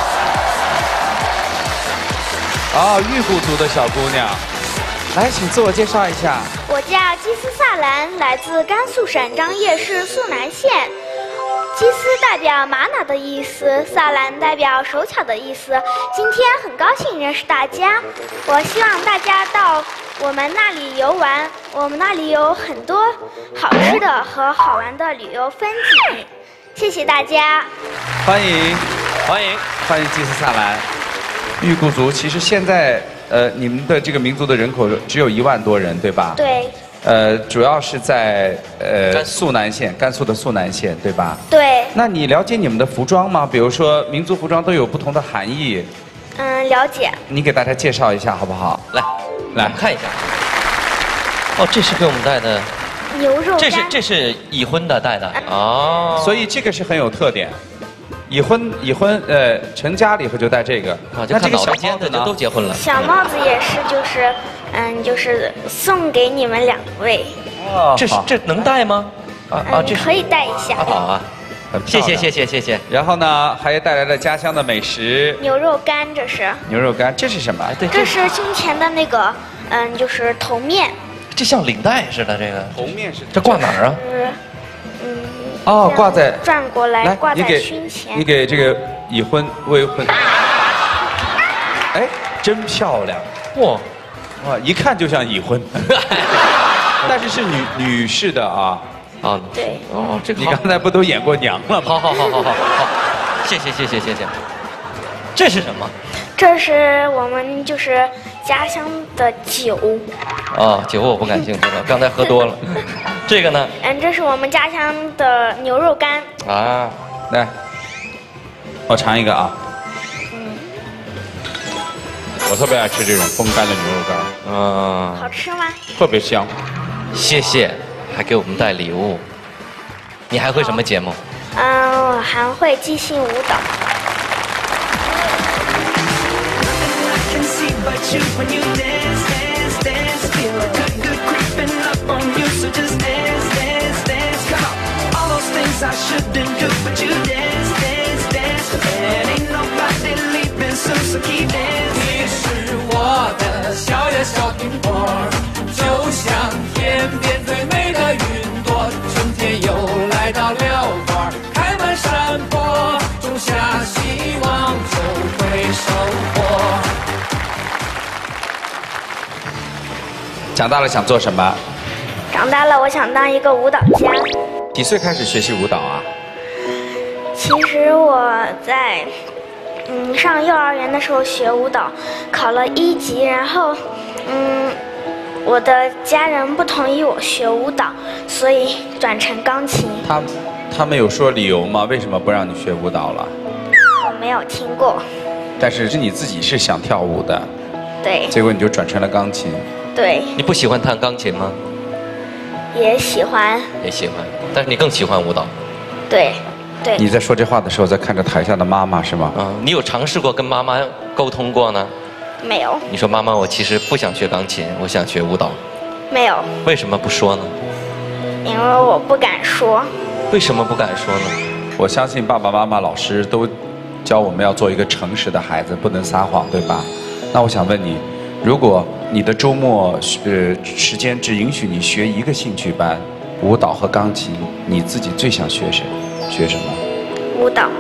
啊，玉部族的小姑娘，来，请自我介绍一下。 我叫基斯萨兰，来自甘肃省张掖市肃南县。基斯代表玛瑙的意思，萨兰代表手巧的意思。今天很高兴认识大家，我希望大家到我们那里游玩，我们那里有很多好吃的和好玩的旅游风景。谢谢大家， 欢迎基斯萨兰。玉部族其实现在你们的这个民族的人口只有1万多人，对吧？ 对。 主要是在肃南县，甘肃的肃南县，对吧？ 对。 那你了解你们的服装吗？比如说民族服装都有不同的含义。 了解。 你给大家介绍一下好不好？ 来看一下。哦，这是给我们带的牛肉干。 这是已婚的带的哦， 所以这个是很有特点。已婚成家了以后就戴这个。 啊，就看脑袋尖的就都结婚了。 小帽子也是，就是送给你们2位。 哦，这能戴吗？ 这可以戴一下。 好啊，谢谢。 然后呢，还带来了家乡的美食。 牛肉干，这是。 牛肉干，这是什么？ 对， 这是胸前的那个，就是头面。 这像领带似的，这个头面是。 这挂哪儿啊？ 哦，挂在转过来，挂在胸前。 你给这个已婚未婚，哎，真漂亮！哇，一看就像已婚，但是是女士的啊。 啊， 对。 哦，这个你刚才不都演过娘了吗？ 好，谢谢。这是什么？ 这是我们就是家乡的酒。 哦，酒我不感兴趣了，刚才喝多了。这个呢？ 这是我们家乡的牛肉干。 啊，来，我尝一个啊。我特别爱吃这种风干的牛肉干。 好吃吗？ 特别香。 谢谢，还给我们带礼物。你还会什么节目？ 我还会即兴舞蹈。 things I shouldn't do, but you dance, dance, dance, and ain't nobody leaving soon, so keep dancing. 你是我的小呀小苹果，就像天边最美的云朵，春天又来到了花，开满山坡，种下希望就会收获。 长大了想做什么？ 长大了，我想当一个舞蹈家。 几岁开始学习舞蹈啊？ 其实我在上幼儿园的时候学舞蹈，考了1级，然后我的家人不同意我学舞蹈，所以转成钢琴。 他们有说理由吗？为什么不让你学舞蹈了？ 我没有听过。 但是你自己是想跳舞的， 对。 结果你就转成了钢琴。 对。 你不喜欢弹钢琴吗？ 也喜欢。 也喜欢，但是你更喜欢舞蹈。 对。对。 你在说这话的时候，在看着台下的妈妈是吗？ 啊，你有尝试过跟妈妈沟通过呢？ 没有。 你说妈妈，我其实不想学钢琴，我想学舞蹈。 没有。 为什么不说呢？ 因为我不敢说。 为什么不敢说呢？ 我相信爸爸妈妈、老师都教我们要做一个诚实的孩子，不能撒谎，对吧？那我想问你，如果你的周末时间只允许你学一个兴趣班，舞蹈和钢琴，你自己最想学什么？ 舞蹈。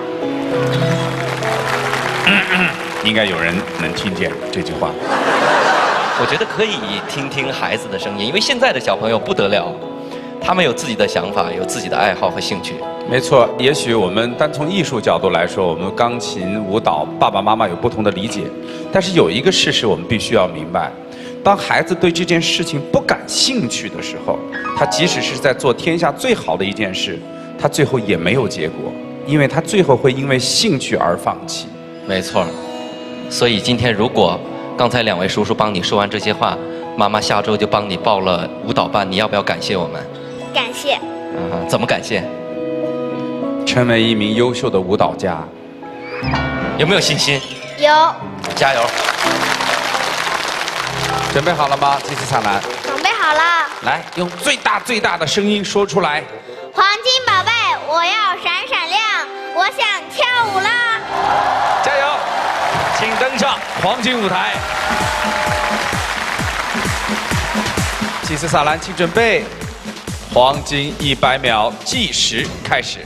应该有人能听见这句话。 我觉得可以听听孩子的声音，因为现在的小朋友不得了，他们有自己的想法，有自己的爱好和兴趣。 没错，也许我们单从艺术角度来说，我们钢琴、舞蹈，爸爸妈妈有不同的理解。但是有一个事实我们必须要明白，当孩子对这件事情不感兴趣的时候，他即使是在做天下最好的一件事，他最后也没有结果，因为他最后会因为兴趣而放弃。 没错，所以今天如果刚才2位叔叔帮你说完这些话，妈妈下周就帮你报了舞蹈班，你要不要感谢我们？ 感谢。 怎么感谢？ 成为一名优秀的舞蹈家， 有没有信心？ 有。 加油！ 准备好了吗？吉斯萨兰。 准备好了。 来，用最大的声音说出来。 黄金宝贝，我要闪闪亮，我想跳舞啦！ 加油！请登上黄金舞台。吉斯萨兰，请准备，黄金100秒计时开始。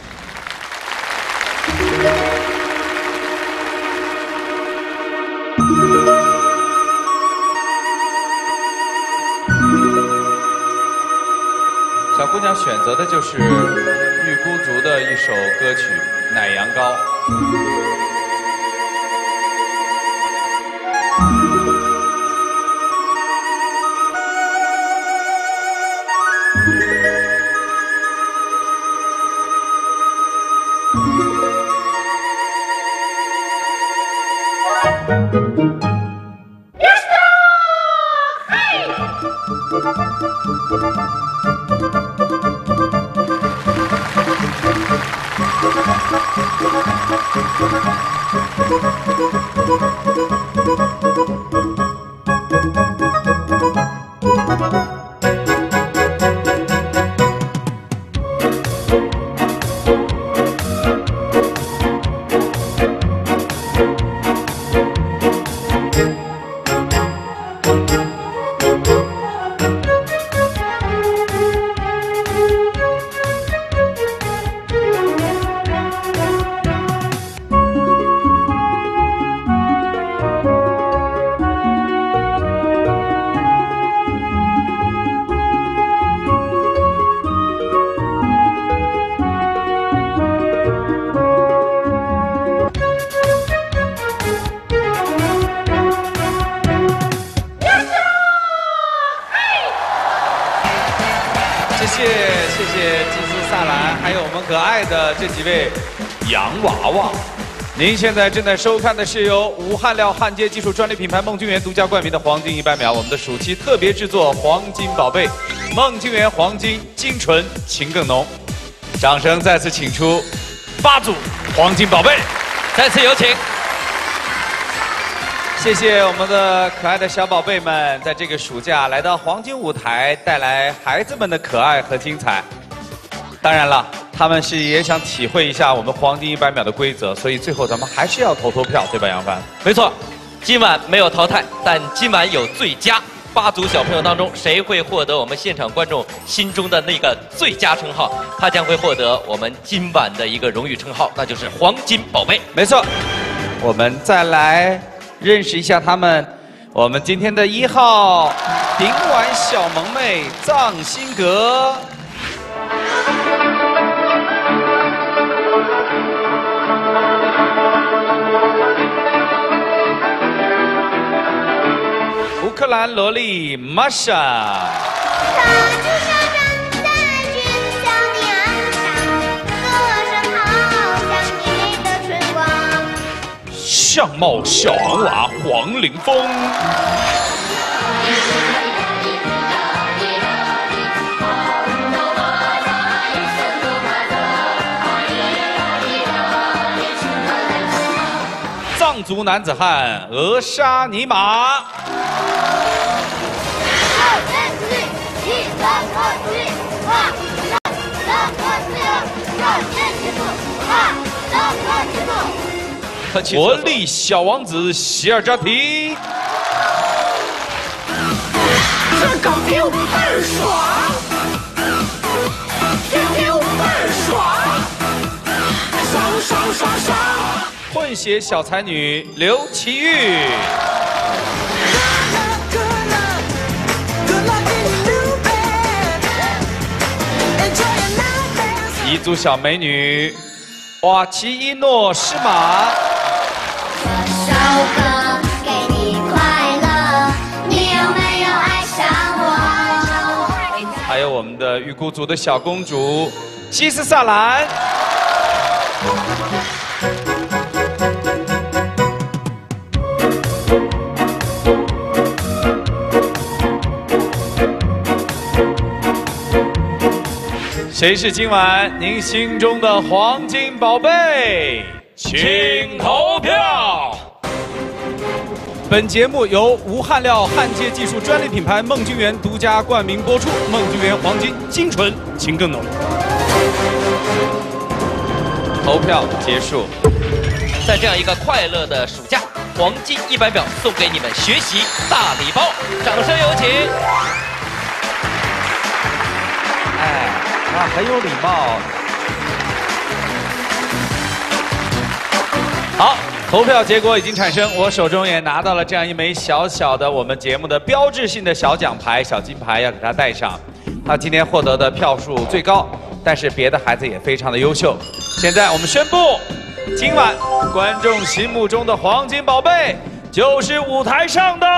小姑娘选择的就是玉孤族的一首歌曲《奶羊羔》。谢谢吉斯萨兰，还有我们可爱的这几位洋娃娃。您现在正在收看的是由无焊料焊接技术专利品牌梦晶园独家冠名的黄金100秒，我们的暑期特别制作黄金宝贝，梦晶园黄金精纯情更浓。掌声再次请出8组黄金宝贝， 再次有请。 谢谢我们的可爱的小宝贝们，在这个暑假来到黄金舞台，带来孩子们的可爱和精彩。当然了， 他们是也想体会一下我们黄金100秒的规则，所以最后咱们还是要投票，对吧，杨帆？ 没错，今晚没有淘汰，但今晚有最佳。8组小朋友当中，谁会获得我们现场观众心中的那个最佳称号？他将会获得我们今晚的一个荣誉称号，那就是黄金宝贝。 没错，我们再来认识一下他们。我们今天的1号顶碗小萌妹臧新格。乌克兰萝莉 Masha， 相貌小萌娃黄凌峰，藏族男子汉额沙尼玛。活力小王子希尔扎提， 这钢铁舞倍儿爽，铁铁舞倍儿爽，爽爽爽爽。 混血小才女刘琦玉，彝族小美女瓦奇伊诺施玛。 首歌给你快乐，你有没有爱上我？ 还有我们的预估族的小公主希斯萨兰。谁是今晚您心中的黄金宝贝？请投票。本节目由无焊料焊接技术专利品牌梦君园独家冠名播出。梦君园黄金，精纯情更浓。投票结束。 在这样一个快乐的暑假，黄金100秒送给你们学习大礼包，掌声有请。 哎，啊，很有礼貌。好。投票结果已经产生，我手中也拿到了这样一枚小小的我们节目的标志性的小奖牌、小金牌，要给他戴上。他今天获得的票数最高，但是别的孩子也非常的优秀。现在我们宣布，今晚观众心目中的黄金宝贝就是舞台上的，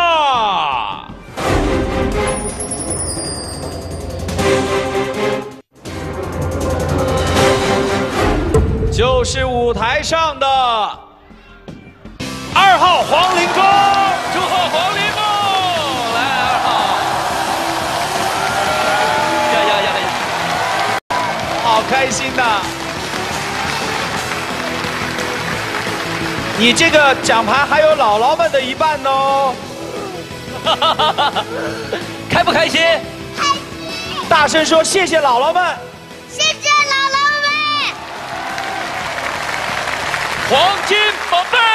就是舞台上的。2号黄凌峰，祝贺黄凌峰！来，2号，呀，好开心呐！你这个奖牌还有姥姥们的一半哦！ 开不开心？ 开心！ 大声说谢谢姥姥们！ 谢谢姥姥们！ 黄金宝贝！